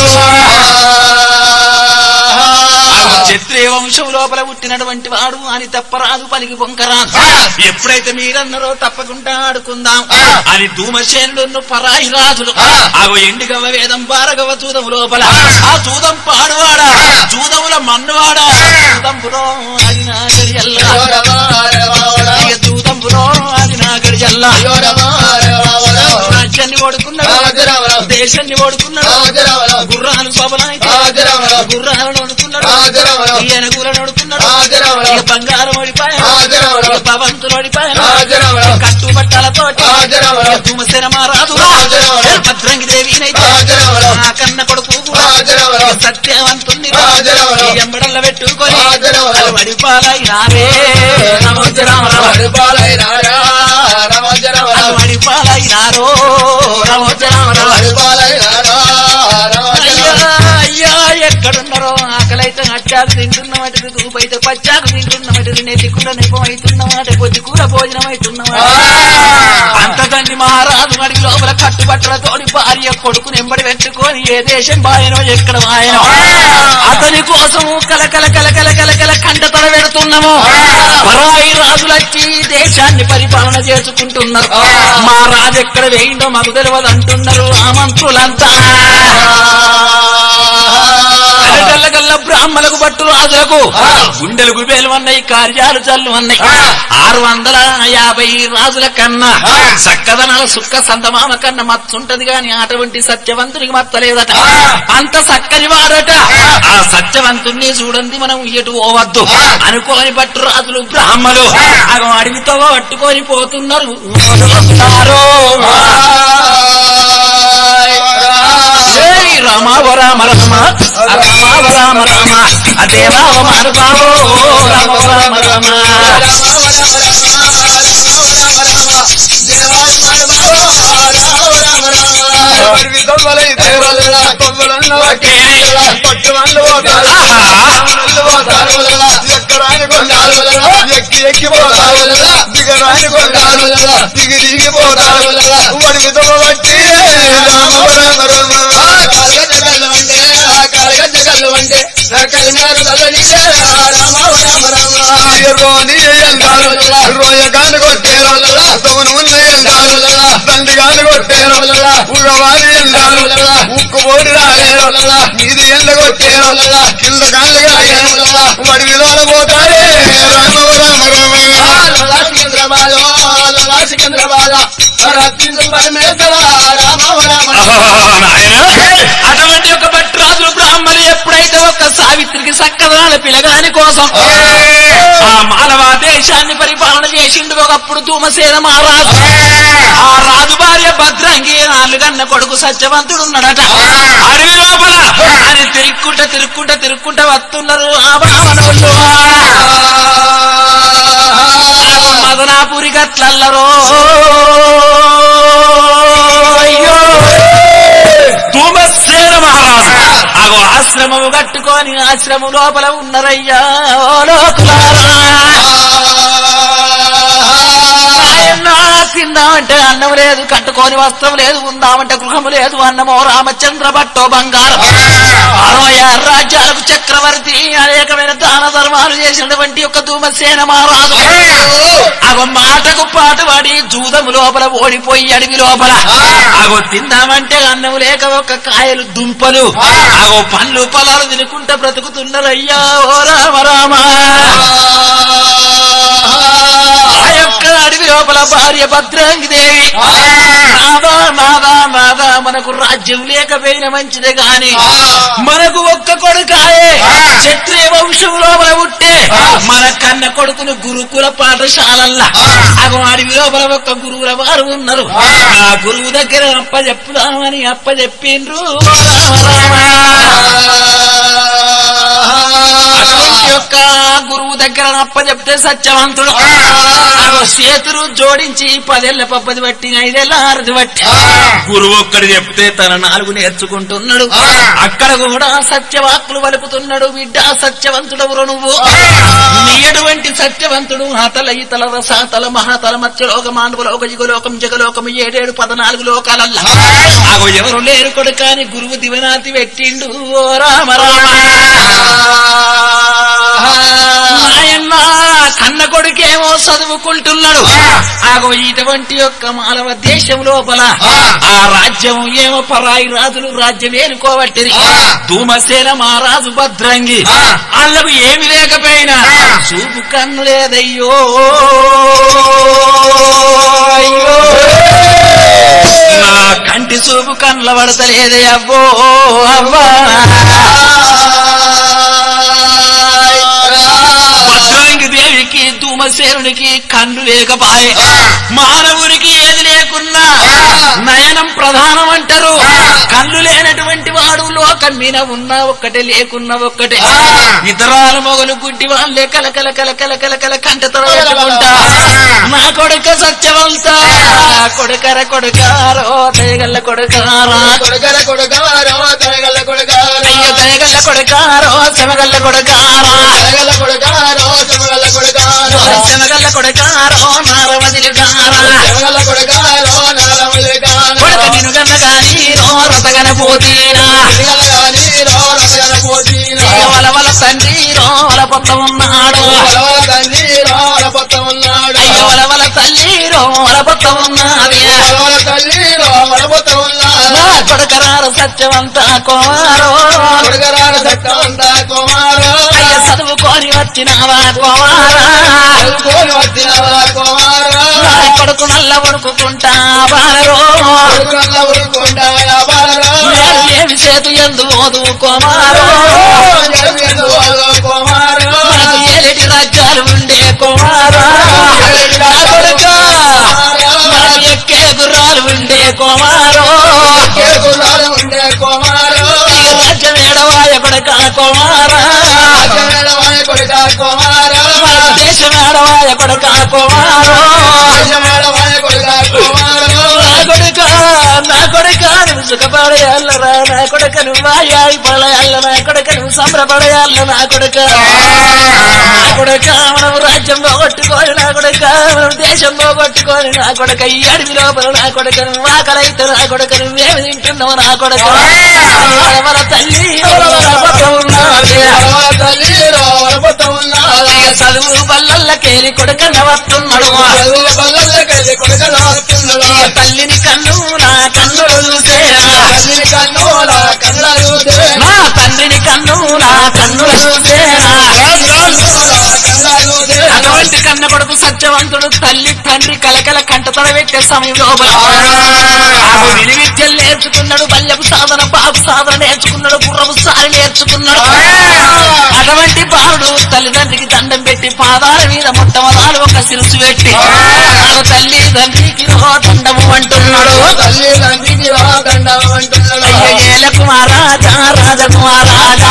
క్షత్రియ వంశం లోపల పుట్టినటువంటి వాడు అని తప్పరాదు పలికి పొంకరాదు. ఎప్పుడైతే మీరన్నారో తప్పకుండా ఆడుకుందాం అని ధూమసేనుడు పరాయి రాజులు అవి ఎండిగవ వేదం పారగవ చూదం లోపల ఆ చూదం పాడువాడా చూదముల మన్నువాడా చూదంపురో అది నా గడియల్ల చూదంపురో అది నా గడియల్ల రాజ్యాన్ని ఓడుకున్నాడు దేశాన్ని ఓడుకున్నాడు గుర్రాలు సభలైతే గుర్రాలను ఓడుకున్నాడు ఏనుగులను ఓడుకున్నాడు బంగారం ఓడిపోయాడు భవంతులు ఓడిపోయాడు కట్టుబట్టలతో ధూమసేన మహారాజు భద్రంగి దేవినైతే నా కన్న కొడుకు సత్యవంతుని ఎంబడల్ల పెట్టుకొని వడిపాలైనారే వడిపాలైనారో అయ్యా ఎక్కడున్నారో ఆకలైతే అచ్చాకు తింటున్నమాట రూపైతే పచ్చాకు తింటున్నమాట నెత్తి కూర నెపం అవుతున్నమాట కొద్ది కూర భోజనం అవుతున్నమాట అంతదండి మహారాజు అడిగి లోపల కట్టుబట్టలతోని భార్య కొడుకుని ఎంబడి పెట్టుకొని ఏ దేశం బాయనో ఎక్కడ బాయనో అతని కోసం కలకల కలకల కలకల కంట తల పెడుతున్నాము. పరాయి రాజులు వచ్చి దేశాన్ని పరిపాలన చేసుకుంటున్నారు. మా రాజు ఎక్కడ వేయిండో మాకు తెలియదు అంటున్నారు ఆ మంత్రులంతా. కళ్ళకల్లా బ్రాహ్మణులకు పట్టు రాజులకు గుండెలు గుబేలు అన్నాయి కార్యాలు చల్లు అన్నాయి. 650 రాజుల కన్నా చక్కదనాల సుక్క సంతమామ కన్నా మత్తుంటది గాని అటువంటి సత్యవంతునికి మత్తలేదట. అంత చక్కని వాడట. ఆ సత్యవంతుణ్ణి చూడండి మనం ఎటు పోవద్దు అనుకోని పట్టు రాజులు బ్రాహ్మణులు అడవితో పట్టుకొని పోతున్నారు. రామ రామ రామ రామ రామ రామ అదేవా మారుబాబో రామ రామ రామ ఎక్కి దిగరాని కొట్టాడు దిగి దిగిపోతాడు వాడి విధవ బట్టి రోయగాను కొట్టారు తమను ఉన్నాడు తండ్రి గాను కొట్టారు ఉగవాని వెళ్ళారు ఉక్కు పోటీ రాలేరు ఇది ఎండ కొట్టారు కింద కాళ్ళు కాయారు వాడి విధాలు పోతాడే అటువంటి ఒక భట్రాజులు బ్రాహ్మణులు ఎప్పుడైతే ఒక సావిత్రికి సక్కదాల పిలగాని కోసం ఆ మానవ దేశాన్ని పరిపాలన చేసిండు ఒకప్పుడు ధూమసేన మహారాజు ఆ రాజు భార్య భద్రంగి నాలుగన్న కొడుకు సత్యవంతుడున్నాడట అడవి లోపల అని తిరుక్కుంటా వస్తున్నారు ఆ బ్రాహ్మణులు మదనాపురి గట్లల్లరో అయ్యో ధూమసేన మహారాజు అగో ఆశ్రమము కట్టుకొని ఆశ్రమం లోపల ఉన్నారయ్యా తిందామంటే అన్నం లేదు కట్టుకొని వస్త్రం లేదు ఉందామంటే గృహము లేదు అన్నమో రామచంద్ర భట్టో బంగారం 66 రాజ్యాలకు చక్రవర్తి అనేకమైన దాన ధర్మాలు చేసినటువంటి ఒక ధూమసేన మహారాజు అగో మాటకు పాటు పడి జూదము లోపల ఓడిపోయి అడవి లోపల అగో తిందామంటే అన్నం లేక ఒక కాయలు దుంపలు అగో పండ్లు పొలాలు తినుకుంటా బ్రతుకుతున్నారయ్యా ఓ రామ రామ ఆ యొక్క అడవి లోపల భార్య భద్రాంగి దేవి నాదా మనకు రాజ్యం లేకపోయిన మంచిదే గాని మనకు ఒక్క కొడుకాయే క్షత్రియ వంశం లోపల పుట్టే మన కన్న కొడుకును గురుకుల పాఠశాలల్లా అగో అడవి లోపల ఒక్క గురువుల వారు ఉన్నారు ఆ గురువు దగ్గర అప్పచెప్పుదామని అప్పచెప్పిండ్రు యొక్క గురువు దగ్గర అప్పచెప్తే సత్యవంతుడు చేతులు జోడించి 10 ఏళ్ల పప్పది బట్టి 5 ఏళ్ల ఆరది బట్టి గురువు ఒక్కడు చెప్తే తన 4 నేర్చుకుంటున్నాడు అక్కడ కూడా సత్యవాక్కులు వలుపుతున్నాడు బిడ్డ సత్యవంతుడెవరు నువ్వు నీ ఎటువంటి సత్యవంతుడు అతల ఇతల రసాతల మహాతల మత్స్యలోక మాండవలోక జిగలోకం జగలోకం 7 14 లోకాలల్లా ఆగో ఎవరు లేరు కొడుకాని గురువు దివనాతి పెట్టిండు ఓ రామ రామ కన్న కొడుకేమో చదువుకుంటున్నాడు ఆగో ఇటువంటి యొక్క మానవ దేశం లోపల ఆ రాజ్యం ఏమో పరాయి రాజులు రాజ్యం ఏలుకోబట్టింది ధూమసేన మహారాజు భద్రంగి వాళ్ళకు ఏమి లేకపోయినా చూపు కన్ను లేదయ్యో అయ్యో నా కంటి చూపు కన్నుల పడతలేదే అవ్వో అవ్వా దేవికి ధూమసేనునికి కన్ను లేకపాయే మానవునికి ఏది లేకున్నా నయనం ప్రధానం అంటారు కన్ను లేనటువంటి వాడు లోకం మీద ఉన్నా ఒక్కటే లేకున్నా ఒక్కటే ఇతరాల మొగలు గుడ్డి వాళ్ళే కలకల కలకల కలకల కంటతో పెట్టుకుంటా నా కొడుక సత్యవంత కొడుకర కొడుకారో దయగల్ల కొడుకారా కొడుకర కొడుకారో దయగల్ల కొడుకారా అయ్య దయగల్ల కొడుకారో శమగల్ల కొడుకారా దయగల్ల కొడుకారో శమగల్ల కొడుకారా శమగల్ల కొడుకారో నారవదిలిగారా శమగల్ల కొడుకారో నారవదిలిగారా కొడుక నిన్ను గన్నగాని రో రతగన పోతీనా వలవల తండ్రి రోల పొత్త ఉన్నాడు అయ్యో వలవల తల్లి రోల పొత్త ఉన్నది కొడుకరారు సత్యవంత కుమారో అయ్య చదువుకొని వచ్చినావా కుమారా కొడుకు నల్ల ఉడుకుంటా బారో ఏమి చేతు ఎందు ఓదు కుమారో ఏలిటి రాజ్యాలు ఉండే కుమారా ఎక్కే గుర్రాలు ఉండే కుమారో రాజ్యం ఏడవాయ కొడుక కుమారా దేశం ఏడవాయ కొడుక కుమారో కొడుక నా కొడుక నువ్వు సుఖపడేయాలరా నా కొడుక నువ్వు వాయాడి పడయాల నా కొడుక నువ్వు సంబరపడయాల నా కొడుక మనం రాజ్యం పోగొట్టుకొని నా కొడుక మనం దేశం పోగొట్టుకొని నా కొడుక ఈ అడవి లోపల నా కొడుక నువ్వు ఆకలైతే నా కొడుక నువ్వేమి తింటున్నావు నా కొడుక మన తల్లి చదువు బల్లకేరి కొడుక నవస్తున్నాడు తల్లిని కన్ను నా కన్నులు చూసేరా నా తండ్రిని కన్ను నా కన్నులు చూసేరా అటువంటి కన్న కొడుకు సత్యవంతుడు తల్లి తండ్రి కలకల కంటతడ పెట్టే సమయం లోపల విని విద్యలు నేర్చుకున్నాడు బల్యపు సాధన బాబు సాధన నేర్చుకున్నాడు గుర్రపు సారి నేర్చుకున్నాడు అటువంటి బాలుడు తల్లిదండ్రికి దండం పెట్టి పాదాల మీద మొట్టమొదలు ఒక శిరసు పెట్టి తల్లి తండ్రికి దండము అంటున్నాడు కుమారాజా రాజకుమారాజా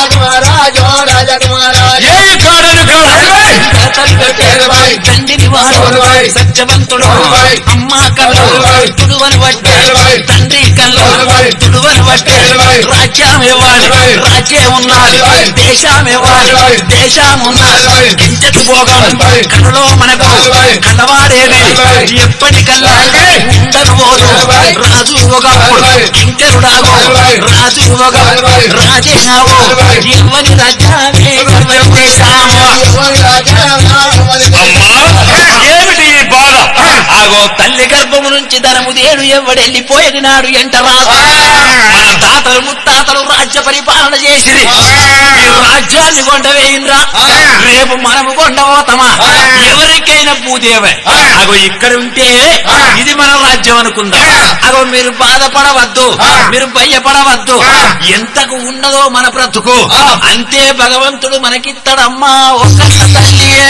తండ్రిని వాడు సత్యవంతుడు అమ్మ కళ్ళు తుడువని బట్టే తండ్రి కళ్ళు తుడువని బట్టే రాజ్యమేవాడు రాజ్యం ఉన్నాడు దేశమేవాడు దేశం ఉన్నాడు ఇంతకు భోగం కళ్ళలో మనకు కళ్ళవాడేది ఎప్పటికల్లా ఉండను పోదు రాజు ఒకప్పుడు ఇంకరుడాగో రాజు ఒకప్పుడు రాజేనావో ఇవ్వని రాజ్యాన్ని ఏమిటి ఈ బాధ? ఆగో తల్లి గర్భము నుంచి ధనము దేడు ఎవడెళ్ళిపోయేది నాడు ఎంట రాదు మన తాతలు ముత్తాతలు రాజ్య పరిపాలన చేసి రాజ్యాన్ని కొండవేయింద్రా రేపు మనము కొండపోతామా ఎవరికైనా భూదేవే అగో ఇక్కడ ఉంటే ఇది మన రాజ్యం అనుకుందాం అగో మీరు బాధపడవద్దు మీరు భయపడవద్దు ఎంతకు ఉన్నదో మన బ్రతుకు అంతే భగవంతుడు మనకిత్తడమ్మా ఒక్క తల్లియే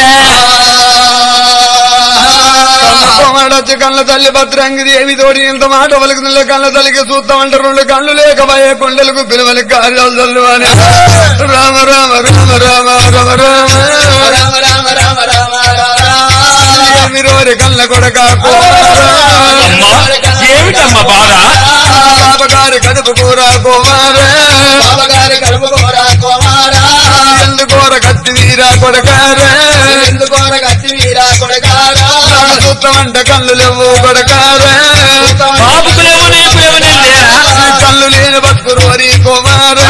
వచ్చి కళ్ళ తల్లి భద్రంగి దేవి తోడి ఇంత మాట పలుకుతున్న కళ్ళ తల్లికి చూస్తామంటే రెండు కళ్ళు లేకపోయే కొండలకు పిలువలి కార్యాలు అని రామ రామ రామ రామ రామ రామ మీరోరి కళ్ళ కొడక ఏమిటమ్మ బాధ? బాబగారి కడుపు కూర కోమారా ఎందుకోర కత్తి వీరా కొడకారా చూస్తామంటే కళ్ళు లేవు కొడకారా కళ్ళు లేని బతుకురు వరి కోమారా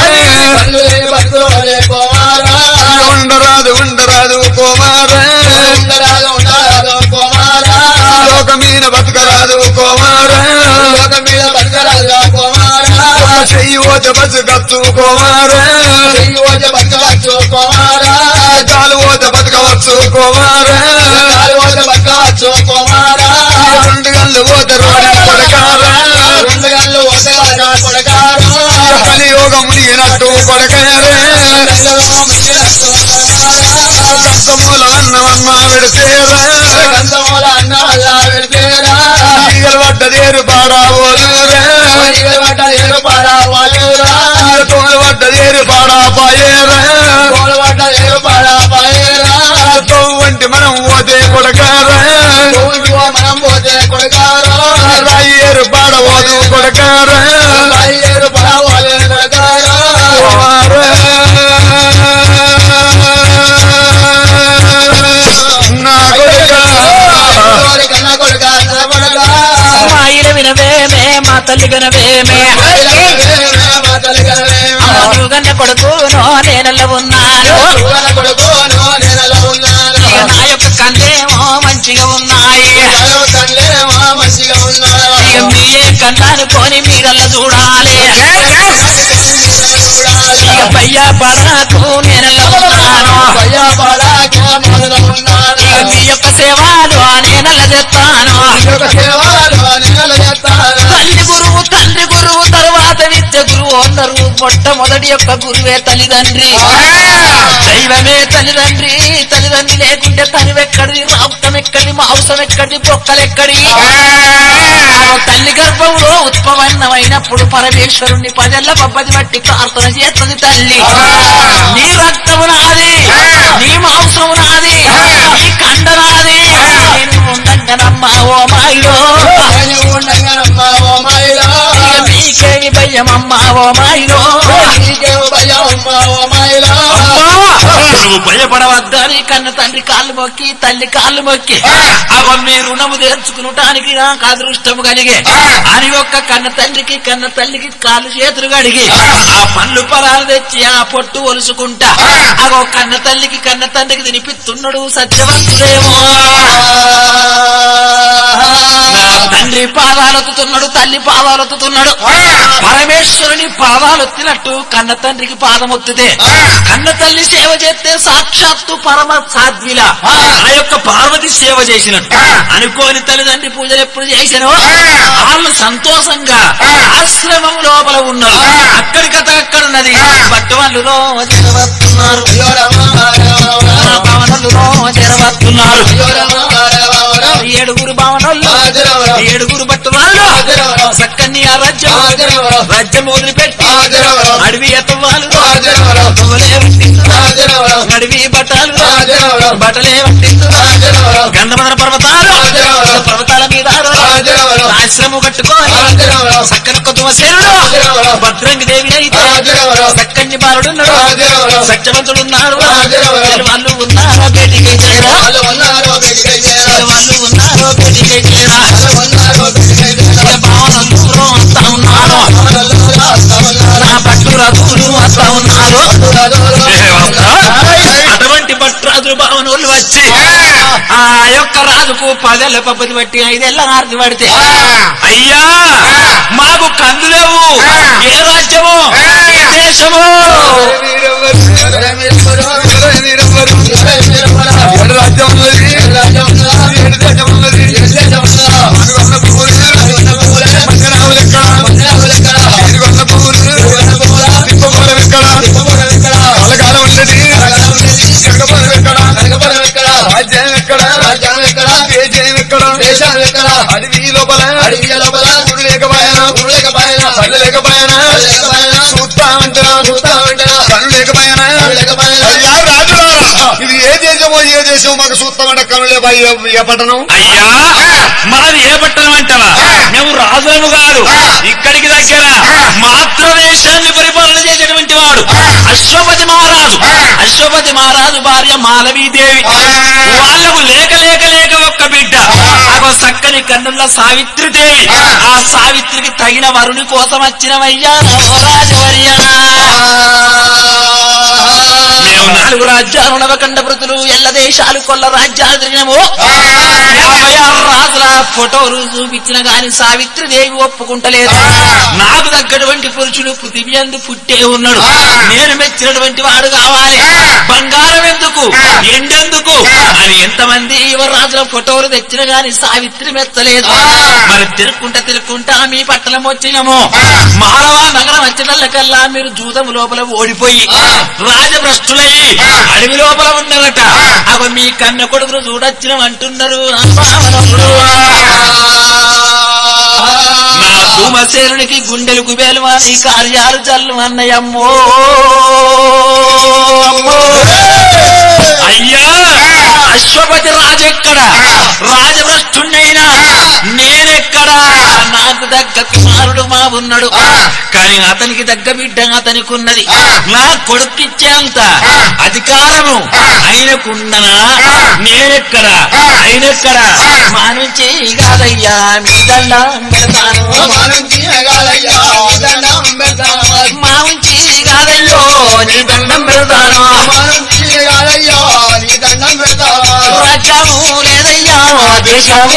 ఉండరాదు కోమారా లోకమీన బతుకరాదు కోమారా చెయ్యి ఓజ బస్సు గచ్చు కోమారా కాలు ఓజ బతకవచ్చు కోమారా రెండు గళ్ళు ఓజ రోడి కొడకారా కలియోగం మునిగినట్టు కొడకారా కంచమూల అన్నమమ్మ పెడితేరా ఈగలు పడ్డదేరు పాడావోలురా తోలు పడ్డదేరు పాడాపాయేరా వంటి మనం పోతే కొడకారా రాయేరు పాడవోదు కొడకారా నా మాయిల వినవేమే మా తల్లి గనవేమే నువ్వు గన్న కొడుకునో నేనలో ఉన్నాను నా యొక్క కన్నేమో మంచిగా ఉన్నాయి మీరే కన్నాను కొని మీరల్లా చూడాలి భయ్యా పడాకు నేనల్లా ఉన్నాను మీ యొక్క సేవలు నేనల్లా చెప్తాను తండ్రి గురువు తరువాత విద్య గురువు అందరు మొట్టమొదటి యొక్క గురువే తల్లిదండ్రి దైవమే తల్లిదండ్రి తల్లిదండ్రి లేకుంటే తనివెక్కడిది రక్తం ఎక్కడిది మాంసం ఎక్కడిది బొక్కలెక్కడి తల్లి గర్భంలో ఉత్పన్నమైనప్పుడు పరమేశ్వరుణ్ణి పదెల్ల పబ్బది బట్టి ప్రార్థన చేస్తుంది తల్లి నీ రక్తము నాది నీ మాంసము నాది నీ కండ నాది నేను ఉండంగనమ్మా ఓ మాయిలో నీకేమి భయమమ్మా ఓ మాయిలో నువ్వు భయపడవద్దని కన్న తండ్రి కాళ్ళు మొక్కి తల్లి కాళ్ళు మొక్కి అవ మీ రుణము తీర్చుకునటానికి నాకు అదృష్టము కలిగే అని ఒక్క కన్న తండ్రికి కన్న తల్లికి కాళ్ళు చేతులు కడిగి ఆ పళ్ళు పొలాలు తెచ్చి ఆ పొట్టు ఒలుసుకుంటా అగో కన్న తల్లికి కన్న తండ్రికి తినిపిస్తున్నాడు సత్యవంతుడేమో తండ్రి పాదాలొత్తుతున్నాడు తల్లి పాదాలొత్తుతున్నాడు పరమేశ్వరుని పాదాలొత్తినట్టు కన్న తండ్రికి పాదమొత్తితే కన్న తల్లి సేవ చేస్తే సాక్షాత్తు పరమ సాధ్విల ఆ యొక్క పార్వతి సేవ చేసినట్టు అనుకోని తల్లిదండ్రి పూజలు ఎప్పుడు చేసినో వాళ్ళు సంతోషంగా ఆశ్రమం లోపల ఉన్నారు అక్కడికక్కడున్నది పట్టువల్లులో జరవస్తున్నారు భవనలులో జరవస్తున్నారు ఏడుగురు భవనల్లో ఏడుగురు పట్టువాళ్ళు చక్కని ఆ రాజ్యం వదిలిపెట్టి అడవి ఎత్తవాళ్ళు అడవి బట్టలే గంధమదన పర్వతాల మీద ఆశ్రము కట్టుకోని చక్కని కొత్త సేనుడు భద్రంగి దేవి అయితే చక్కని బాలుడున్నాడు సత్యవంతుడున్నాడు వాళ్ళు ఉన్నారో బేటికి వాళ్ళు ఉన్నారో బేటికి భావనలు అంతా ఉన్నారు నా పట్టు రథులు అంతా ఉన్నారు అటువంటి భట్రాజులు భావనోళ్ళు వచ్చి ఆ యొక్క రాజుకు 10 ఏళ్ల పబ్బతి బట్టి 5 ఏళ్ల ఆర్తి పడితే అయ్యా మాకు కందులేవు ఏ రాజ్యము ఏ దేశము అడవి లోపల గుడి లేకపోయినా పళ్ళు లేకపోయినా చూస్తామంటారా కళ్ళు లేకపోయినా ఇది ఏ దేశమో మాకు చూస్తామంటే కనులే ఏ పట్టణం అయ్యా మనది ఏ పట్టణం అంటావా మేము రాజులను కాదు ఇక్కడికి దగ్గర మాతృదేశాన్ని పరిపాలన చేసేటువంటి వాడు అశ్వపతి మహారాజు భార్య మాలవీదేవి వాళ్లకు లేక ఒక్క బిడ్డ ఆ చక్కని కన్నుల సావిత్రిదేవి ఆ సావిత్రికి తగిన వరుని కోసం వచ్చినవయ్యా రాజవర్యా మేము 4 రాజ్యాలు నవకండ వృతులు ఎల్ల దేశాలు కొల్ల రాజ్యాలు తిరిగినము 56 రాజుల ఫోటోలు చూపించిన గాని సావిత్రిదేవి ఒప్పుకుంటలేదు నాకు తగ్గటువంటి పురుషుడు పృథివీ అందు పుట్టే ఉన్నాడు నేను మెచ్చినటువంటి వాడు కావాలి బంగారం ఎందుకు ఎండెందుకు అని ఎంతమంది యువరాజుల ఫోటోలు తెచ్చిన గాని సావిత్రి మెచ్చలేదు మరి తిరుక్కుంటా మీ పట్టణం వచ్చినము మానవ నగరం వచ్చినకల్లా మీరు జూదము లోపల ఓడిపోయి రాజభ్రష్టులయ్యి అడవి లోపల ఉన్నారట అవి మీ కన్న కొడుకును చూడొచ్చిన అంటున్నారు నా భూమసేనునికి గుండెలు కుబేలు అని కార్యాలు జల్లు అన్నయమ్మో అయ్యా అశ్వపతి రాజెక్కడ రాజభ్రష్టున్నైనా నేనెక్కడా నాకు దగ్గ కుమారుడు మా ఉన్నాడు కానీ అతనికి దగ్గ బిడ్డ అతనికి ఉన్నది నా కొడుకిచ్చేంత అధికారము ఆయనకున్ననా నేనెక్కడా ఆయనెక్కడా మా నుంచి కాదయ్యా మీ దండం పెడతాను మా నుంచి కాదయ్యో నీ దండం పెడతాను రాజ్యము లేదయ్యా దేశము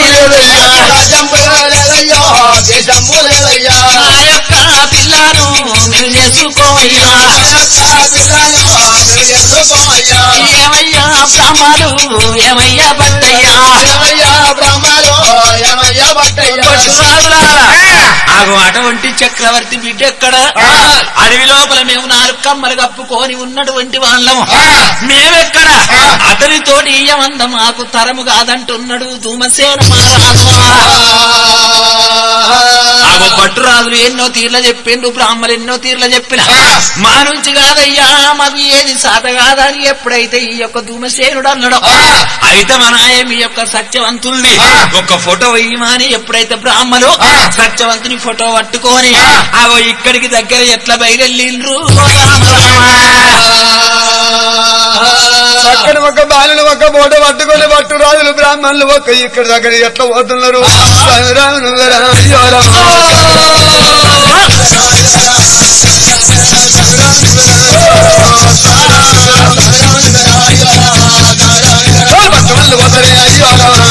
లేదయ్యా నా యొక్క పిల్లను మీరు చేసుకోవయ్యా ఏమయ్యా బ్రహ్మలు ఏమయ్యా భట్టయ్యా అటువంటి చక్రవర్తి బిడ్డ ఎక్కడ అడవి లోపల మేము 4 కమ్మలు కప్పుకొని ఉన్నటువంటి వాళ్ళము మేమెక్కడ అతనితోటి ఇయ్యమంద మాకు తరము కాదంటున్నాడు ధూమసేన మహారాజు భట్టురాజులు ఎన్నో తీర్ల చెప్పిండు, బ్రాహ్మలు ఎన్నో తీర్ల చెప్పిన మా నుంచి కాదయ్యా మాకు ఏది సాత కాదని ఎప్పుడైతే ఈ యొక్క ధూమసేనుడు అన్నాడు అయితే మన మీ యొక్క సత్యవంతుల్ని ఒక ఫోటో ఇయ్యమని ఎప్పుడైతే బ్రాహ్మలు సత్యవంతుని ఫోటో పట్టుకొని ఆగో ఇక్కడికి దగ్గర ఎట్లా బయలుదేరిండ్రు అక్కడ ఒక బాలులు ఒక బోట పట్టుకొని పట్టు రాజులు బ్రాహ్మణులు ఒక ఇక్కడ దగ్గర ఎట్లా పోతున్నారు పట్టుమల్లు పోతారే అయ్యో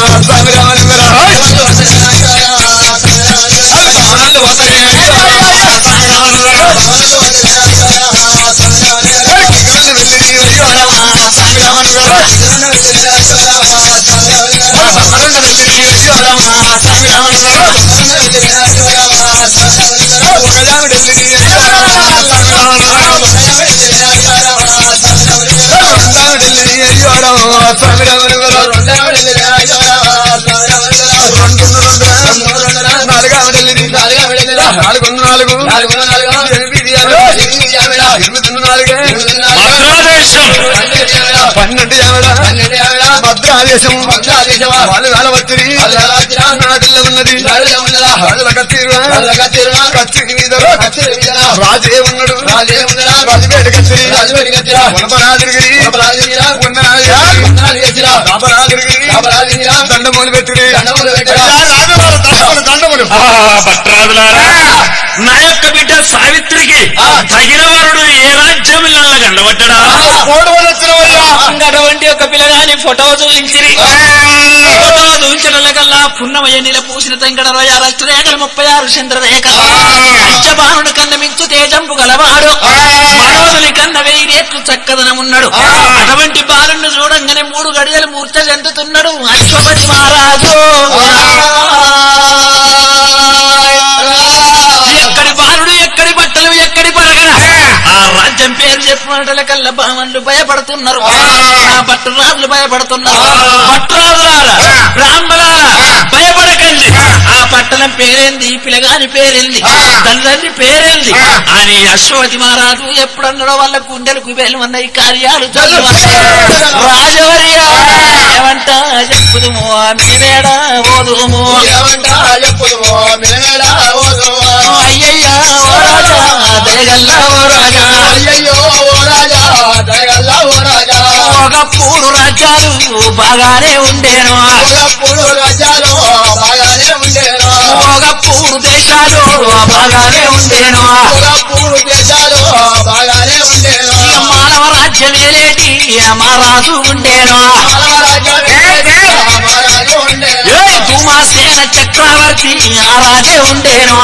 భద్రాదేశం వాళ్ళు వేలవచ్చి నాటిలో ఉన్నది రాజే ఉన్నాడు రాజుపేట కచ్చి దండములు పెట్టి దండములు భట్రాజులారా నా యొక్క బిడ్డ సావిత్రికి తగిన వరుడు ఏ రాజ్యంలో గండబడ్డా అటువంటి ఒక పిల్లగాని ఫోటో చూపించిరి ఫోటో చూపించడం కల్లా పున్నమయ్య నీల పూసిన తంగడ 26 రేఖలు 36 చంద్రరేఖలు పంచబాణుడు కన్న మించు తేజంపు గలవాడు మనోదుని కన్న 1000 రేట్లు చక్కదనమున్నాడు అటువంటి బాలుని చూడంగానే 3 గడియలు మూర్ఛ చెందుతున్నాడు అశ్వపతి మహారాజు ఎక్కడి బాలుడు ఎక్కడి బట్టలు ఎక్కడి పరగన ఆ రాజ్యం పేరు చెప్పినట్ల కల్లా బామన్లు భయపడుతున్నారు ఆ భట్టురాజులు భయపడుతున్నారు భట్టురాజులారా బ్రాహ్మణారా భయపడకండి ఆ పట్టణం పేరేంది పిల్లగాని పేరేంది తల్లి పేరేంది అని అశ్వతి మహారాజు ఎప్పుడన్నాడో వాళ్ళ గుండెలకు వేలుమన్నాయి కార్యాలు రాజవర్య ఏమంటా చెప్పుదుమో మేమేడా ఓదుమో అయ్యయ్యా ఓ రాజా దయగల్లా ఓ రాజా ఒకప్పుడు రాజ్యాలు బాగానే ఉండేను ఒకప్పుడు దేశాలు బాగానే ఉండేను మానవ రాజ్యం ఏలేటి మా రాజు ఉండేను ధూమాసేన చక్రవర్తి ఆ రాజే ఉండేను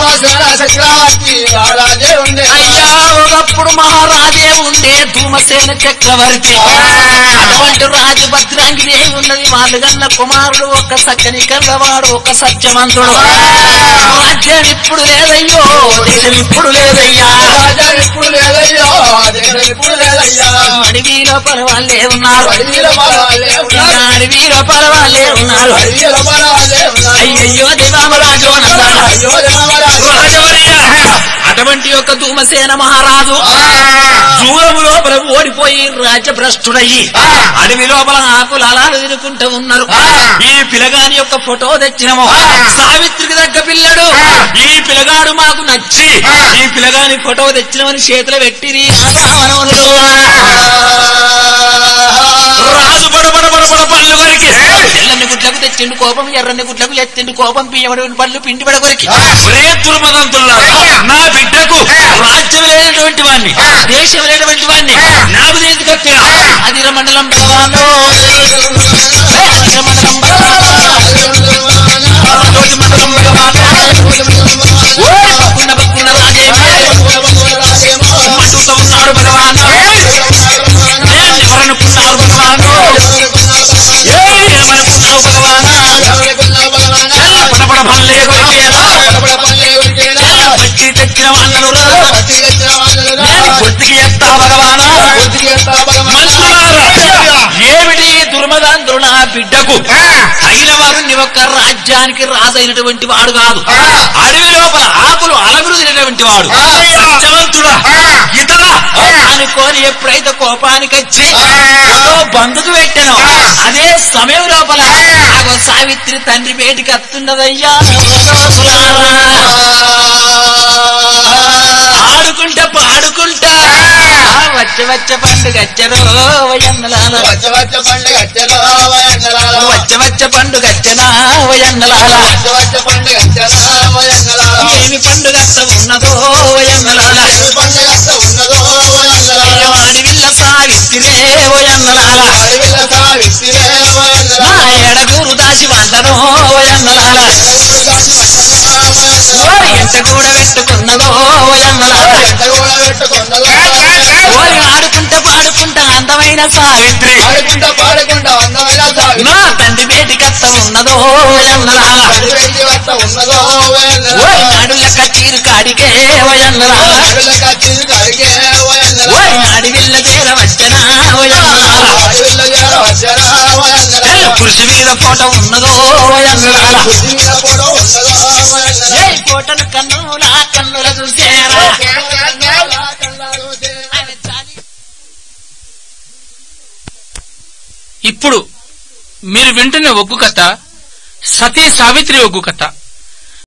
అయ్యా ఒకప్పుడు మహారాజే ఉండే ధూమసేన చక్రవర్తి అటువంటి రాజు భద్రాంగినే ఉన్నది వాళ్ళు కన్న కుమారుడు ఒక సక్కని కన్నవాడు ఒక సత్యవంతుడు రాజ్యం ఇప్పుడు లేదయ్యో దేశం ఇప్పుడు లేదయ్యా అడవిలో పరవాళ్ళే ఉన్నారు అడవిలో పరవాళ్ళే ఉన్నారు అయ్యయ్యో దేవామరాజు అటువంటి యొక్క ధూమసేన మహారాజు దూరము లోపల ఓడిపోయి రాజ్యభ్రష్టుడయ్యి అడవి లోపల ఆకులు అలాలు తినుకుంటూ ఉన్నారు ఈ పిల్లగాని యొక్క ఫోటో తెచ్చినము సావిత్రికి దగ్గ పిల్లడు ఈ పిల్లగాడు మాకు నచ్చి ఈ పిల్లగాని ఫోటో తెచ్చినమని చేతులు పెట్టిరి రాజు పళ్ళు కొరికి తెల్లని గుడ్లకు తెచ్చిండు కోపం ఎర్రని గుడ్లకు ఎత్తిండు కోపం పియ్యబడి పళ్ళు పిండి పడ కొరికి నా బిడ్డకు రాజ్యం లేనటువంటి వాడిని దేశం లేనటువంటి వాడిని నాకు తీసుకొచ్చిన అదిర మండలం భగవాను మండలం భగవాను మండుతూ ఉన్నాడు భగవాను ఎవరనుకున్నారు భగవాను ఏమనుకున్నావు భగవాను పడపడ పనులే బట్టి తెచ్చిన వాళ్ళను బొత్తికి ఎత్తా భగవాను ఏమిటి దుర్మదాంధ్రుడు నా బిడ్డకు అయిన వారు నీ ఒక్క రాజ్యాన్ని రాజ్యానికి రాజైనటువంటి వాడు కాదు, అడవి లోపల ఆకులు అలగురుదినటువంటి వాడు, సత్యవంతుడా ఇతడా అనుకోని ఎప్పుడైతే కోపానికి వచ్చి బంధుకు పెట్టానో అదే సమయం లోపల సావిత్రి తండ్రి బయటికి వస్తున్నదయ్యా. ఆడుకుంటా పాడుకుంటా వచ్చ వచ్చ పండుగ వచ్చరో వయన్నలాల, వచ్చ వచ్చ పండుగ వచ్చనా వయన్నలాల, ఏమి పండుగ ఉన్నదో వయన్నలాల, అడవిల్ల సావిత్రిరే వయన్నలాల, ఎడగూరు దాసి వంటనో వయన్నలాల, ఎంత కూడా పెట్టుకున్నదో వయన్నలాల, ఆడుకుంటా పాడుకుంటా అందమైన సావిత్రి నా తండ్రి బేటి కత్త ఉన్నదో వయన్నలాల, నాడుల కచీరు కాడికే వయన్నలాల, అడవిల్ల చేర వచ్చనా వయన్నలాల, కృషి మీద కోట ఉన్నదో వయన్నలాల, కోటను కన్నులా కన్నుల చూసేరా. ఇప్పుడు మీరు వింటున్న ఒగ్గు కథ సతీ సావిత్రి ఒగ్గు కథ.